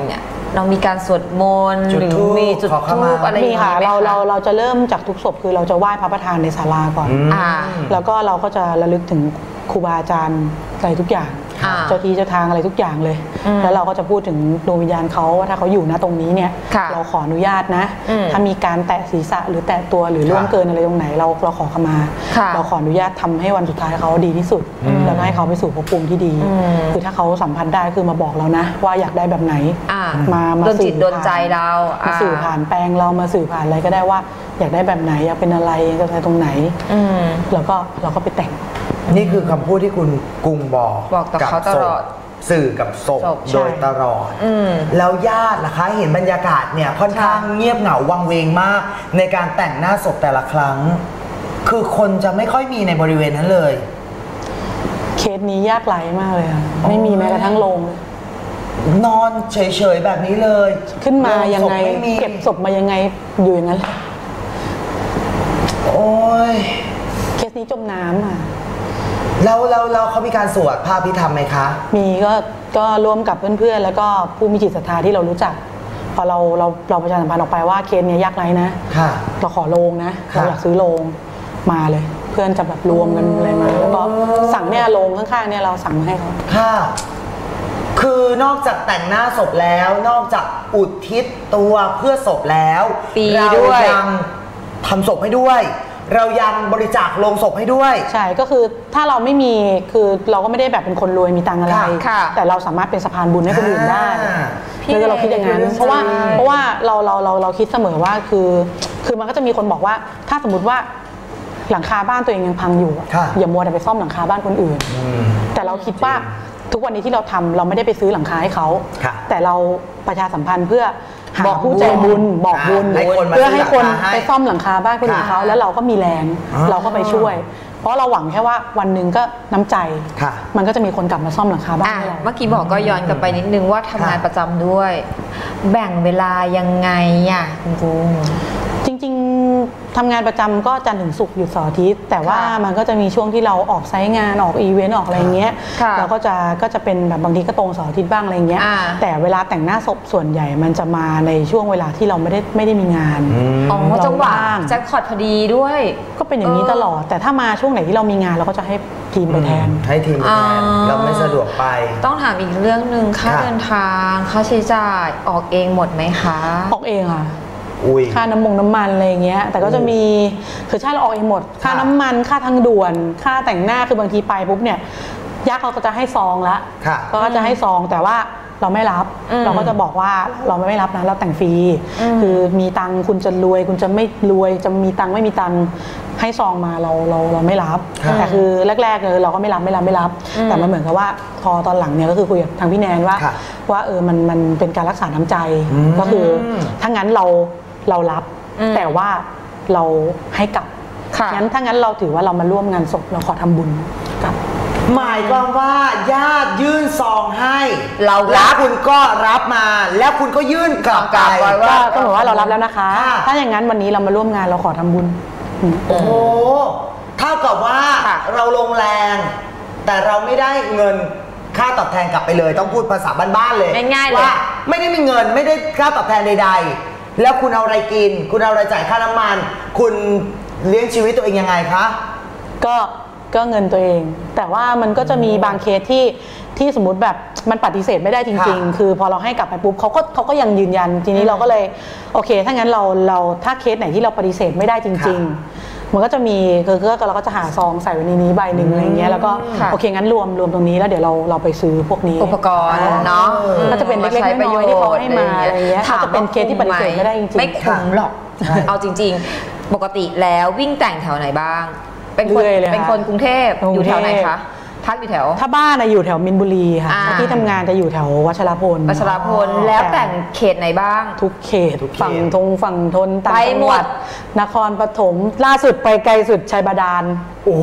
เรามีการสวดมนต์หรือมีจุดธูปอะไรอย่างมีเงี้ยค่ะเราจะเริ่มจากทุกศพคือเราจะไหว้พระประธานในศาลาก่อนแล้วก็เราก็จะระลึกถึงครูบาอาจารย์อะไรทุกอย่างเจ้าที่เจ้าทางอะไรทุกอย่างเลยแล้วเราก็จะพูดถึงดวงวิญญาณเขาว่าถ้าเขาอยู่ณตรงนี้เนี่ยเราขออนุญาตนะถ้ามีการแตะศีรษะหรือแตะตัวหรือล่วงเกินอะไรตรงไหนเราขอขมาเราขออนุญาตทำให้วันสุดท้ายเขาดีที่สุดแล้วก็ให้เขาไปสู่ภพภูมิที่ดีคือถ้าเขาสัมผัสได้คือมาบอกเรานะว่าอยากได้แบบไหนมาโดนจิตโดนใจเรามาสื่อผ่านแปลงเรามาสื่อผ่านอะไรก็ได้ว่าอยากได้แบบไหนอยากเป็นอะไรจะไปตรงไหนแล้วก็เราก็ไปแต่งนี่คือคำพูดที่คุณกุ้งบอกกับเขาตลอดสื่อกับศพโดยตลอดแล้วญาติล่ะคะเห็นบรรยากาศเนี่ยค่อนข้างเงียบเหงาวังเวงมากในการแต่งหน้าศพแต่ละครั้งคือคนจะไม่ค่อยมีในบริเวณนั้นเลยเคสนี้ยากไร้มากเลยค่ะไม่มีแม้กระทั่งโรงนอนเฉยๆแบบนี้เลยขึ้นมายังไงเก็บศพมายังไงอยู่อย่างนั้นโอ้ยเคสนี้จมน้ำอ่ะแล้วเขามีการสวดพระอภิธรรมไหมคะมีก็ร่วมกับเพื่อนๆแล้วก็ผู้มีจิตศรัทธาที่เรารู้จักพอเราประชาสัมพันธ์ออกไปว่าเคสนี้ยากไร้นะเราขอโรงนะเราอยากซื้อโรงมาเลยเพื่อนจะแบบรวมกันอะไรมาแล้วก็สั่งเนี่ยโรงข้างๆเนี่ยเราสั่งให้เขาค่ะคือนอกจากแต่งหน้าศพแล้วนอกจากอุทิศตัวเพื่อศพแล้วเรายังทำศพให้ด้วยเรายังบริจาคโลงศพให้ด้วยใช่ก็คือถ้าเราไม่มีคือเราก็ไม่ได้แบบเป็นคนรวยมีตังอะไรแต่เราสามารถเป็นสะพานบุญให้คนอื่นได้คือเราคิดอย่างนั้นเพราะว่าเราคิดเสมอว่าคือมันก็จะมีคนบอกว่าถ้าสมมติว่าหลังคาบ้านตัวเองยังพังอยู่อย่ามัวแต่ไปซ่อมหลังคาบ้านคนอื่นแต่เราคิดว่าทุกวันนี้ที่เราทำเราไม่ได้ไปซื้อหลังคาให้เขาแต่เราประชาสัมพันธ์เพื่อบอกผู้ใจบุญบอกบุญเพื่อให้คนไปซ่อมหลังคาบ้านคนอื่นเขาแล้วเราก็มีแรงเราก็ไปช่วยเพราะเราหวังแค่ว่าวันหนึ่งก็น้ำใจมันก็จะมีคนกลับมาซ่อมหลังคาบ้านเมื่อกี้บอกก็ย้อนกลับไปนิดนึงว่าทำงานประจำด้วยแบ่งเวลายังไงอ่ะคุณกุ้งจริงๆทำงานประจำก็จันทร์ถึงศุกร์หยุดเสาร์อาทิตย์แต่ว่ามันก็จะมีช่วงที่เราออกไซต์งานออกอีเวนต์ออกอะไรเงี้ยเราก็จะเป็นแบบบางทีก็ตรงเสาร์อาทิตย์บ้างอะไรเงี้ยแต่เวลาแต่งหน้าศพส่วนใหญ่มันจะมาในช่วงเวลาที่เราไม่ได้มีงานจังหวะแจ็คพอตพอดีด้วยก็เป็นอย่างนี้ตลอดแต่ถ้ามาช่วงไหนที่เรามีงานเราก็จะให้ทีมไปแทนให้ทีมไปแทนเราไม่สะดวกไปต้องถามอีกเรื่องนึงค่าเดินทางค่าใช้จ่ายออกเองหมดไหมคะออกเองค่ะค่าน้ำมันอะไรเงี้ยแต่ก็จะมีคือใช่เราออกเองหมดค่าน้ำมันค่าทางด่วนค่าแต่งหน้าคือบางทีไปปุ๊บเนี่ยยักษ์เขาก็จะให้ซองละก็จะให้ซองแต่ว่าเราไม่รับเราก็จะบอกว่าเราไม่รับนะเราแต่งฟรีคือมีตังคุณจะรวยคุณจะไม่รวยจะมีตังไม่มีตังให้ซองมาเราไม่รับแต่คือแรกๆเลยเราก็ไม่รับแต่มันเหมือนกับว่าพอตอนหลังเนี่ยก็คือคุยกับทางพี่แนนว่ามันเป็นการรักษาน้ำใจก็คือถ้างั้นเรารับแต่ว่าเราให้กลับงั้นถ้างั้นเราถือว่าเรามาร่วมงานศพเราขอทำบุญกับหมายความว่าญาติยื่นซองให้เรารับคุณก็รับมาแล้วคุณก็ยื่นกลับไปว่าก็บอกว่าเรารับแล้วนะคะถ้าอย่างนั้นวันนี้เรามาร่วมงานเราขอทำบุญโอ้โหเท่ากับว่าเราลงแรงแต่เราไม่ได้เงินค่าตอบแทนกลับไปเลยต้องพูดภาษาบ้านๆเลยง่ายๆว่าไม่ได้มีเงินไม่ได้ค่าตอบแทนใดๆแล้วคุณเอาอะไรกินคุณเอาอะไรจ่ายค่าน้ำมันคุณเลี้ยงชีวิตตัวเองยังไงคะก็เงินตัวเองแต่ว่ามันก็จะมีบางเคสที่สมมุติแบบมันปฏิเสธไม่ได้จริงๆคือพอเราให้กลับไปปุ๊บเขาก็ยังยืนยันทีนี้เราก็เลยโอเคถ้างั้นเราถ้าเคสไหนที่เราปฏิเสธไม่ได้จริงๆมันก็จะมีเราก็จะหาซองใส่ไว้ในนี้ใบหนึ่งอะไรเงี้ยแล้วก็โอเคงั้นรวมตรงนี้แล้วเดี๋ยวเราไปซื้อพวกนี้อุปกรณ์เนาะก็จะเป็นเล็กๆน้อยๆที่เขาให้มาอะไรเงี้ยจะเป็นเคสที่ปฏิเสธไม่ได้จริงๆไม่คุ้มหรอกเอาจริงๆปกติแล้ววิ่งแต่งแถวไหนบ้างเป็นคนกรุงเทพอยู่แถวไหนคะพักอยู่แถวถ้าบ้านอยู่แถวมินบุรีค่ะที่ทำงานจะอยู่แถววัชรพลแล้วแต่งเขตไหนบ้างทุกเขตฝั่งทนต่างจังหวัดนครปฐมล่าสุดไปไกลสุดชัยบาดาลโอ้โห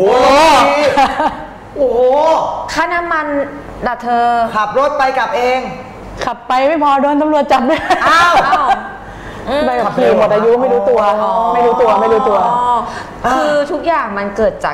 ค่าน้ำมันด่าเธอขับรถไปกลับเองขับไปไม่พอโดนตำรวจจับด้วยอ้าวใบขับขี่หมดอายุไม่รู้ตัวคือทุกอย่างมันเกิดจาก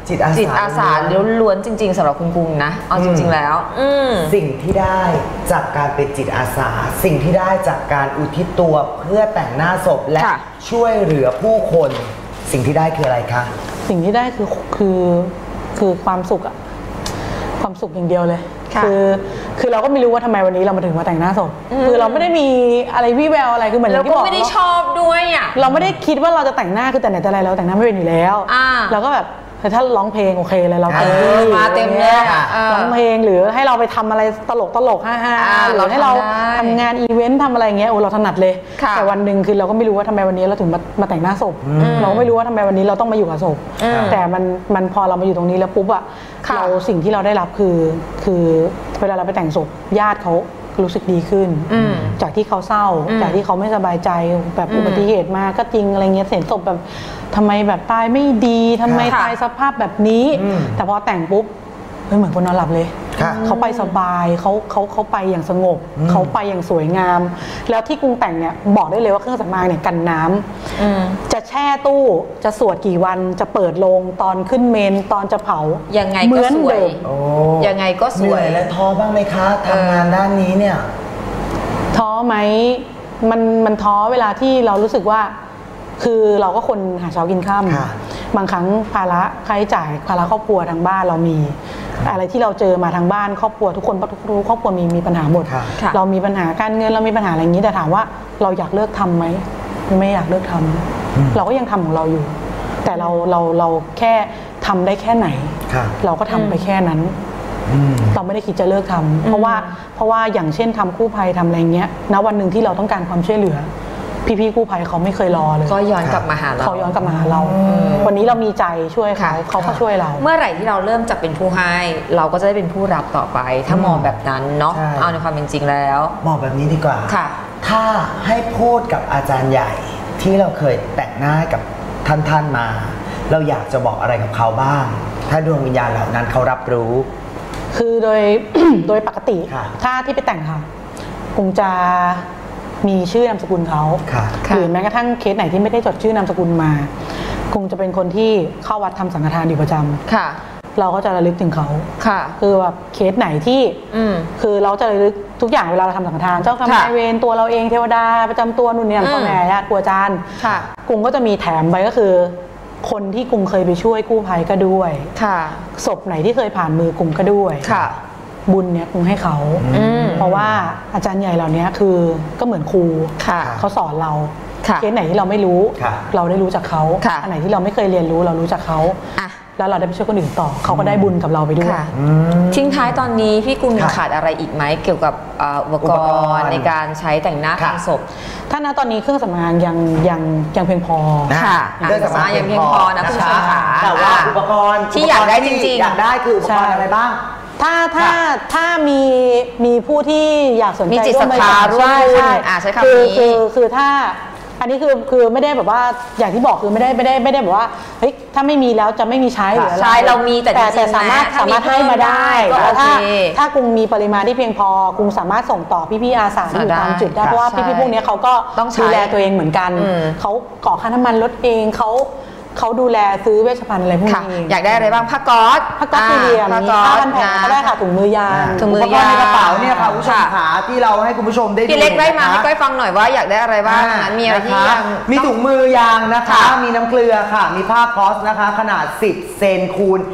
จิตอาสาล้วนๆจริงๆสำหรับคุณกุ้งนะเอาจริงๆแล้วสิ่งที่ได้จากการเป็นจิตอาสาสิ่งที่ได้จากการอุทิศตัวเพื่อแต่งหน้าศพและช่วยเหลือผู้คนสิ่งที่ได้คืออะไรคะสิ่งที่ได้คือความสุขอะความสุขอย่างเดียวเลยคือเราก็ไม่รู้ว่าทำไมวันนี้เรามาถึงมาแต่งหน้าศพคือเราไม่ได้มีอะไรวิแววอะไรคือเหมือนที่บอกเราก็ไม่ได้ชอบด้วยอ่ะเราไม่ได้คิดว่าเราจะแต่งหน้าคือแต่ไหนแต่ไรเราแต่งหน้าไม่เป็นอยู่แล้วเราก็แบบถ้าร้องเพลงโอเคเลยเรามาเต็มเลยร้องเพลงหรือให้เราไปทำอะไรตลกฮ่าๆหรือให้เราทำงานอีเวนต์ทำอะไรเงี้ยโอ้เราถนัดเลยแต่วันหนึ่งคือเราก็ไม่รู้ว่าทำไมวันนี้เราถึงมาแต่งหน้าศพเราไม่รู้ว่าทำไมวันนี้เราต้องมาอยู่กับศพแต่มันพอเรามาอยู่ตรงนี้แล้วปุ๊บอะเราสิ่งที่เราได้รับคือเวลาเราไปแต่งศพญาติเขารู้สึกดีขึ้นจากที่เขาเศร้าจากที่เขาไม่สบายใจแบบอุบัติเหตุมาก็จริงอะไรเงี้ยเห็นศพแบบทำไมแบบตายไม่ดีทำไมตายสภาพแบบนี้แต่พอแต่งปุ๊บเหมือนคนนอนหลับเลยเขาไปสบายเขาไปอย่างสงบเขาไปอย่างสวยงามแล้วที่กรุงแต่งเนี่ยบอกได้เลยว่าเครื่องสำอางเนี่ยกันน้ำจะแช่ตู้จะสวดกี่วันจะเปิดโลงตอนขึ้นเมนตอนจะเผายังไงก็สวยยังไงก็สวยและท้อบ้างไหมคะทำงานด้านนี้เนี่ยท้อไหมมันท้อเวลาที่เรารู้สึกว่าคือเราก็คนหาเช้ากินค่ำบางครั้งภาระค่าใช้จ่ายภาระครอบครัวทางบ้านเรามีอะไรที่เราเจอมาทางบ้านครอบครัวทุกคนทุกครอบครัวมีปัญหาหมดเรามีปัญหาการเงินเรามีปัญหาอะไรอย่างนี้แต่ถามว่าเราอยากเลิกทำไหมไม่อยากเลิกทำเราก็ยังทำของเราอยู่แต่เราแค่ทำได้แค่ไหนเราก็ทำไปแค่นั้นเราไม่ได้คิดจะเลิกทำเพราะว่าอย่างเช่นทำกู้ภัยทำอะไรเงี้ยณวันหนึ่งที่เราต้องการความช่วยเหลือพี่กู้ภัยเขาไม่เคยรอเลยก็ย้อนกลับมาหาเราเขาย้อนกลับมาหาเราวันนี้เรามีใจช่วยเขาก็ช่วยเราเมื่อไหร่ที่เราเริ่มจากเป็นผู้ให้เราก็จะได้เป็นผู้รับต่อไปถ้ามองแบบนั้นเนาะเอาในความเป็นจริงแล้วมองแบบนี้ดีกว่าถ้าให้พูดกับอาจารย์ใหญ่ที่เราเคยแต่งหน้ากับท่านมาเราอยากจะบอกอะไรกับเขาบ้างถ้าดวงวิญญาณเหล่านั้นเขารับรู้คือโดยปกติถ้าที่ไปแต่งค่ะคงจะมีชื่อนามสกุลเขาหรือแม้กระทั่งเคสไหนที่ไม่ได้จดชื่อนามสกุลมาคงจะเป็นคนที่เข้าวัดทำสังฆทานอยู่ประจำเราก็จะระลึกถึงเขาคือแบบเคสไหนที่คือเราจะระลึกทุกอย่างเวลาเราทำสังฆทานเจ้ากรรมนายเวรตัวเราเองเทวดาประจำตัวนู่นนี่พ่อแม่ญาติครูอาจารย์กุ้งก็จะมีแถมไปก็คือคนที่กุ้งเคยไปช่วยกู้ภัยก็ด้วยศพไหนที่เคยผ่านมือกุ้งก็ด้วยบุญเนี่ยคงให้เขาเพราะว่าอาจารย์ใหญ่เหล่านี้คือก็เหมือนครูเขาสอนเราเคสไหนที่เราไม่รู้เราได้รู้จากเขาอันไหนที่เราไม่เคยเรียนรู้เรารู้จากเขาแล้วเราได้ไปช่วยคนอื่นต่อเขาก็ได้บุญกับเราไปด้วยทิ้งท้ายตอนนี้พี่กุ้งขาดอะไรอีกไหมเกี่ยวกับอุปกรณ์ในการใช้แต่งหน้าทำศพถ้าณตอนนี้เครื่องสำอางยังเพียงพอเครื่องสำอางยังเพียงพอนะคุณผู้ชมค่ะแต่ว่าอุปกรณ์ที่อยากได้จริงๆอยากได้คืออุปกรณ์อะไรบ้างถ้ามีผู้ที่อยากสนใจมีจิตศรัทธาร่วมใช้คำนี้คือถ้าอันนี้คือไม่ได้แบบว่าอย่างที่บอกคือไม่ได้แบบว่าเฮ้ยถ้าไม่มีแล้วจะไม่มีใช้หรืออะไรใช่เรามีแต่สามารถให้มาได้แล้วถ้ากุ้งมีปริมาณที่เพียงพอกุ้งสามารถส่งต่อพี่อาสาที่อยู่ตามจุดได้เพราะว่าพี่พวกนี้เขาก็ต้องดูแลตัวเองเหมือนกันเขาก่อค่าน้ำมันรถเองเขาดูแลซื้อเวชภัณฑ์อะไรพวกนี้อยากได้อะไรบ้างผ้าก๊อซสี่เหลี่ยมมีผ้าพันแผลก็ได้ค่ะถุงมือยางอุปกรณ์ในกระเป๋าเนี่ยค่ะคุณผู้ชมขาที่เราให้คุณผู้ชมได้ดูพี่เล็กได้มาให้ก้อยฟังหน่อยว่าอยากได้อะไรบ้างนั้นมีอะไรที่มีถุงมือยางนะคะมีน้ำเกลือค่ะมีผ้าก๊อซนะคะขนาด10 เซนคูณ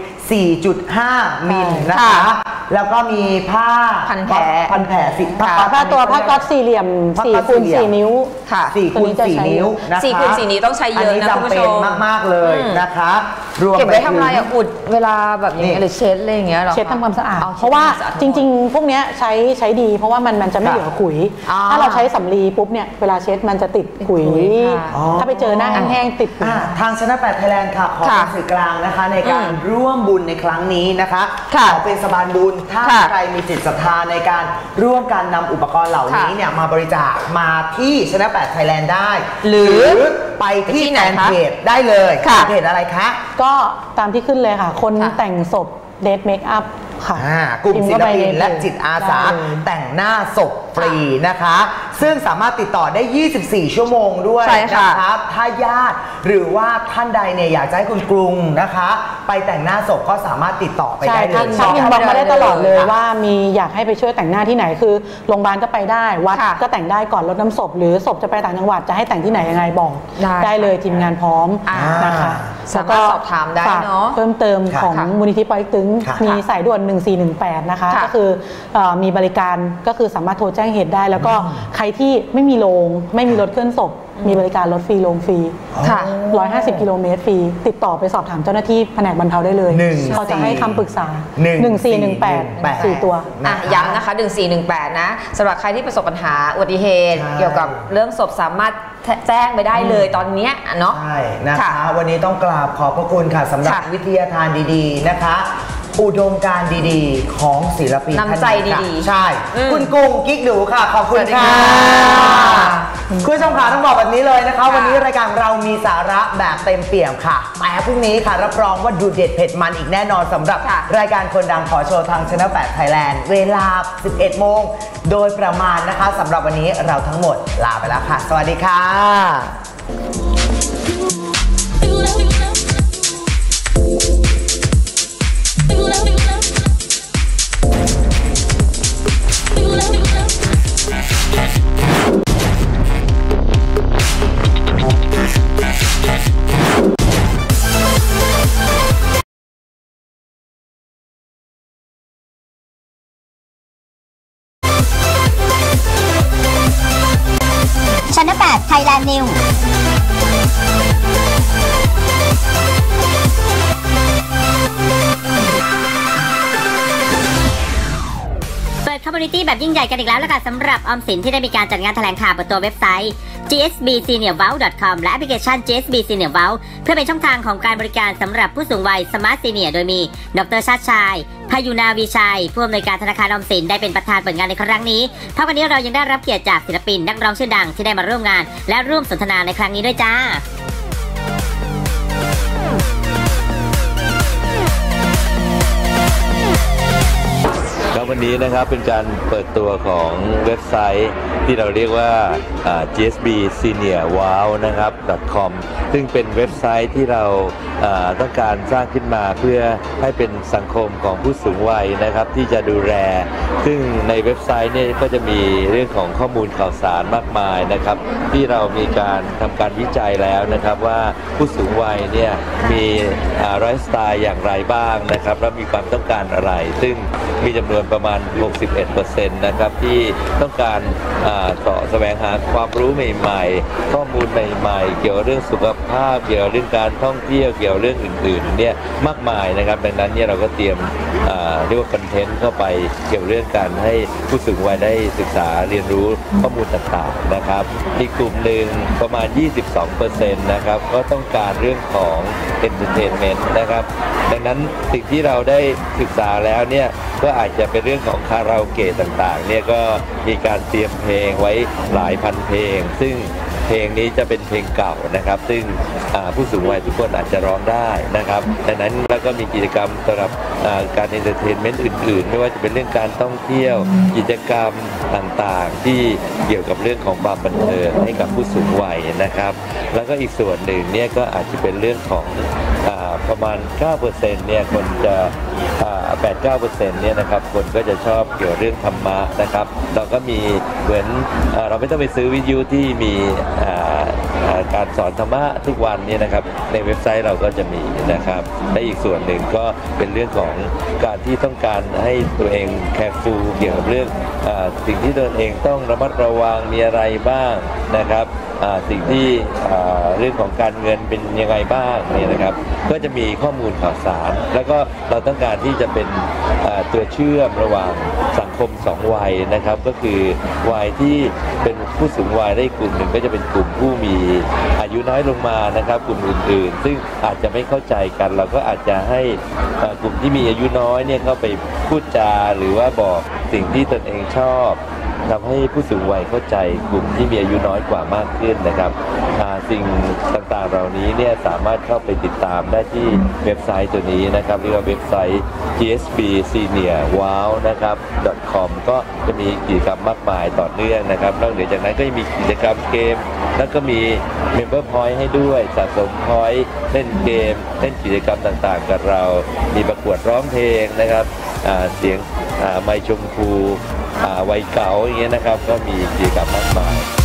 4.5 มิลนะคะแล้วก็มีผ้าพันแผลผ้าก๊อซสี่เหลี่ยม4 คูณ 4 นิ้วค่ะ4 คูณ 4 นิ้วนะคะ 4 คูณ 4 นิ้วต้องใช้เยอะนะคุณผู้ชมมากๆเลยนะคะรวมเก็บไว้ทำอะไรอุดเวลาแบบอย่างเงี้ยหรือเช็ดอะไรอย่างเงี้ยหรอเช็ดทำความสะอาดเพราะว่าจริงๆพวกเนี้ยใช้ดีเพราะว่ามันจะไม่เหลือขุยถ้าเราใช้สำลีปุ๊บเนี่ยเวลาเช็ดมันจะติดขุยถ้าไปเจอหน้าแห้งติดทางชนะ8 Thailand ค่ะขอเป็นสื่อกลางนะคะในการร่วมบุญในครั้งนี้นะคะขอเป็นสะพานบุญถ้าใครมีจิตศรัทธาในการร่วมการนำอุปกรณ์เหล่านี้เนี่ยมาบริจาคมาที่ชนะ8 Thailand ได้หรือไปที่แฟนเพจได้เลยเพจอะไรคะก็ตามที่ขึ้นเลยค่ะคนแต่งศพเดทเมคอัพค่ะกลุ่มศิลปินและจิตอาสาแต่งหน้าศพฟรีนะคะซึ่งสามารถติดต่อได้ 24 ชั่วโมงด้วยนะครับถ้าญาติหรือว่าท่านใดเนี่ยอยากจะให้คุณกรุงนะคะไปแต่งหน้าศพก็สามารถติดต่อไปได้เลยทักอินบ็อกซ์มาได้ตลอดเลยว่ามีอยากให้ไปช่วยแต่งหน้าที่ไหนคือโรงพยาบาลก็ไปได้วัดก็แต่งได้ก่อนรดน้ำศพหรือศพจะไปต่างจังหวัดจะให้แต่งที่ไหนยังไงบอกได้เลยทีมงานพร้อมนะคะสามารถสอบถามได้เนาะเพิ่มเติมของมูลนิธิปอยตึงมีสายด่วน1418นะคะก็คือมีบริการก็คือสามารถโทรแจ้งเหตุได้แล้วก็ใครที่ไม่มีโรงไม่มีรถเคลื่อนศพมีบริการรถฟรีโรงฟรี150 กิโลเมตรฟรีติดต่อไปสอบถามเจ้าหน้าที่แผนกบรรเทาได้เลยเขาจะให้คำปรึกษา1418 4 ตัวย้ำนะคะ1418นะสำหรับใครที่ประสบปัญหาอุบัติเหตุเกี่ยวกับเรื่องศพสามารถแจ้งไปได้เลยตอนนี้เนาะใช่นะคะวันนี้ต้องกราบขอบพระคุณค่ะสำหรับวิทยาทานดีๆนะคะอุดมการดีๆของศิลปินน้ำใจดีๆใช่คุณกุ้งกิ๊กดูค่ะขอบคุณค่ะคุณชมขาต้องบอกแบบนี้เลยนะคะวันนี้รายการเรามีสาระแบบเต็มเปี่ยมค่ะแต่พรุ่งนี้ค่ะรับรองว่าดูเด็ดเผ็ดมันอีกแน่นอนสำหรับรายการคนดังขอโชว์ทาง Channel 8 Thailand เวลา 11 โมงโดยประมาณนะคะสำหรับวันนี้เราทั้งหมดลาไปแล้วค่ะสวัสดีค่ะ Channel 8 Thailand Newsเปิด Community แบบยิ่งใหญ่กันอีกแล้วล่ะค่ะสำหรับออมสินที่ได้มีการจัดงานแถลงข่าวบนตัวเว็บไซต์ gsbseniorvault.com และแอปพลิเคชัน GSB Senior Vault เพื่อเป็นช่องทางของการบริการสำหรับผู้สูงวัย Smart Senior โดยมีดร.ชาติชายพายุนาวีชัยผู้อำนวยการธนาคารออมสินได้เป็นประธานเปิดงานในครั้งนี้เท่ากันนี้เรายังได้รับเกียรติจากศิลปินนักร้องชื่อดังที่ได้มาร่วมงานและร่วมสนทนาในครั้งนี้ด้วยจ้าแล้ววันนี้นะครับเป็นการเปิดตัวของเว็บไซต์ที่เราเรียกว่า GSB Senior Wow นะครับ .com ซึ่งเป็นเว็บไซต์ที่เราต้องการสร้างขึ้นมาเพื่อให้เป็นสังคมของผู้สูงวัยนะครับที่จะดูแลซึ่งในเว็บไซต์เนี่ยก็จะมีเรื่องของข้อมูลข่าวสารมากมายนะครับที่เรามีการทำการวิจัยแล้วนะครับว่าผู้สูงวัยเนี่ยมีไลฟ์สไตล์อย่างไรบ้างนะครับและมีความต้องการอะไรซึ่งมีจำนวนประมาณ 61% นะครับที่ต้องการต่อแสวงหาความรู้ใหม่ๆข้อมูลใหม่ๆเกี่ยวกับเรื่องสุขภาพเกี่ยวกับเรื่องการท่องเที่ยวเกี่ยวกับเรื่องอื่นๆเนี่ยมากมายนะครับดังนั้นเนี่ยเราก็เตรียมเรียกว่าคอนเทนต์เข้าไปเกี่ยวเรื่องการให้ผู้สูงวัยได้ศึกษาเรียนรู้ข้อมูลต่างๆนะครับอีกกลุ่มหนึ่งประมาณ 22% นะครับก็ต้องการเรื่องของ entertainment นะครับดังนั้นสิ่งที่เราได้ศึกษาแล้วเนี่ยก็อาจจะเป็นเรื่องของคาราโอเกะต่างๆเนี่ยก็มีการเตรียมเพลงไว้หลายพันเพลงซึ่งเพลงนี้จะเป็นเพลงเก่านะครับซึ่งผู้สูงวัยทุกคนอาจจะร้องได้นะครับดังนั้นแล้วก็มีกิจกรรมสำหรับการเอนเตอร์เทนเมนต์อื่นๆไม่ว่าจะเป็นเรื่องการท่องเที่ยวกิจกรรมต่างๆที่เกี่ยวกับเรื่องของความบันเทิงให้กับผู้สูงวัยนะครับแล้วก็อีกส่วนหนึ่งเนี่ยก็อาจจะเป็นเรื่องของประมาณ 9% เนี่ยคนจะ 8-9% เนี่ยนะครับคนก็จะชอบเกี่ยวเรื่องธรรมะนะครับเราก็มีเหมือนเราไม่ต้องไปซื้อวิทยุที่มีการสอนธรรมะทุกวันเนี่ยนะครับในเว็บไซต์เราก็จะมีนะครับและอีกส่วนหนึ่งก็เป็นเรื่องของการที่ต้องการให้ตัวเองแคร์ฟูลเกี่ยวกับเรื่องสิ่งที่ตัวเองต้องระมัดระวังมีอะไรบ้างนะครับสิ่งที่เรื่องของการเงินเป็นยังไงบ้างเนี่ยนะครับก็จะมีข้อมูลข่าวสารแล้วก็เราต้องการที่จะเป็นตัวเชื่อมระหว่างสังคม2วัยนะครับก็คือวัยที่เป็นผู้สูงวัยได้กลุ่มหนึ่งก็จะเป็นกลุ่มผู้มีอายุน้อยลงมานะครับกลุ่มอื่นๆซึ่งอาจจะไม่เข้าใจกันเราก็อาจจะให้กลุ่มที่มีอายุน้อยเนี่ยเข้าไปพูดจาหรือว่าบอกสิ่งที่ตนเองชอบทำให้ผู้สูงวัยเข้าใจกลุ่มที่มีอายุน้อยกว่ามากขึ้นนะครับสิ่งต่างๆเหล่านี้เนี่ยสามารถเข้าไปติดตามได้ที่เว็บไซต์ตัวนี้นะครับเรียกว่าเว็บไซต์ GSB Senior Wow นะครับ .com ก็จะมีกิจกรรมมากมายต่อเนื่องนะครับนอกจากนั้นก็ยังมีกิจกรรมเกมแล้วก็มี Member Point ให้ด้วยสะสม Point เล่นเกมเล่นกิจกรรมต่างๆกับเรามีประกวดร้องเพลงนะครับเสียงไมค์ชมพูวัยเก่าอย่างเงี้ยนะครับก็มีกิจกรรมมากมาย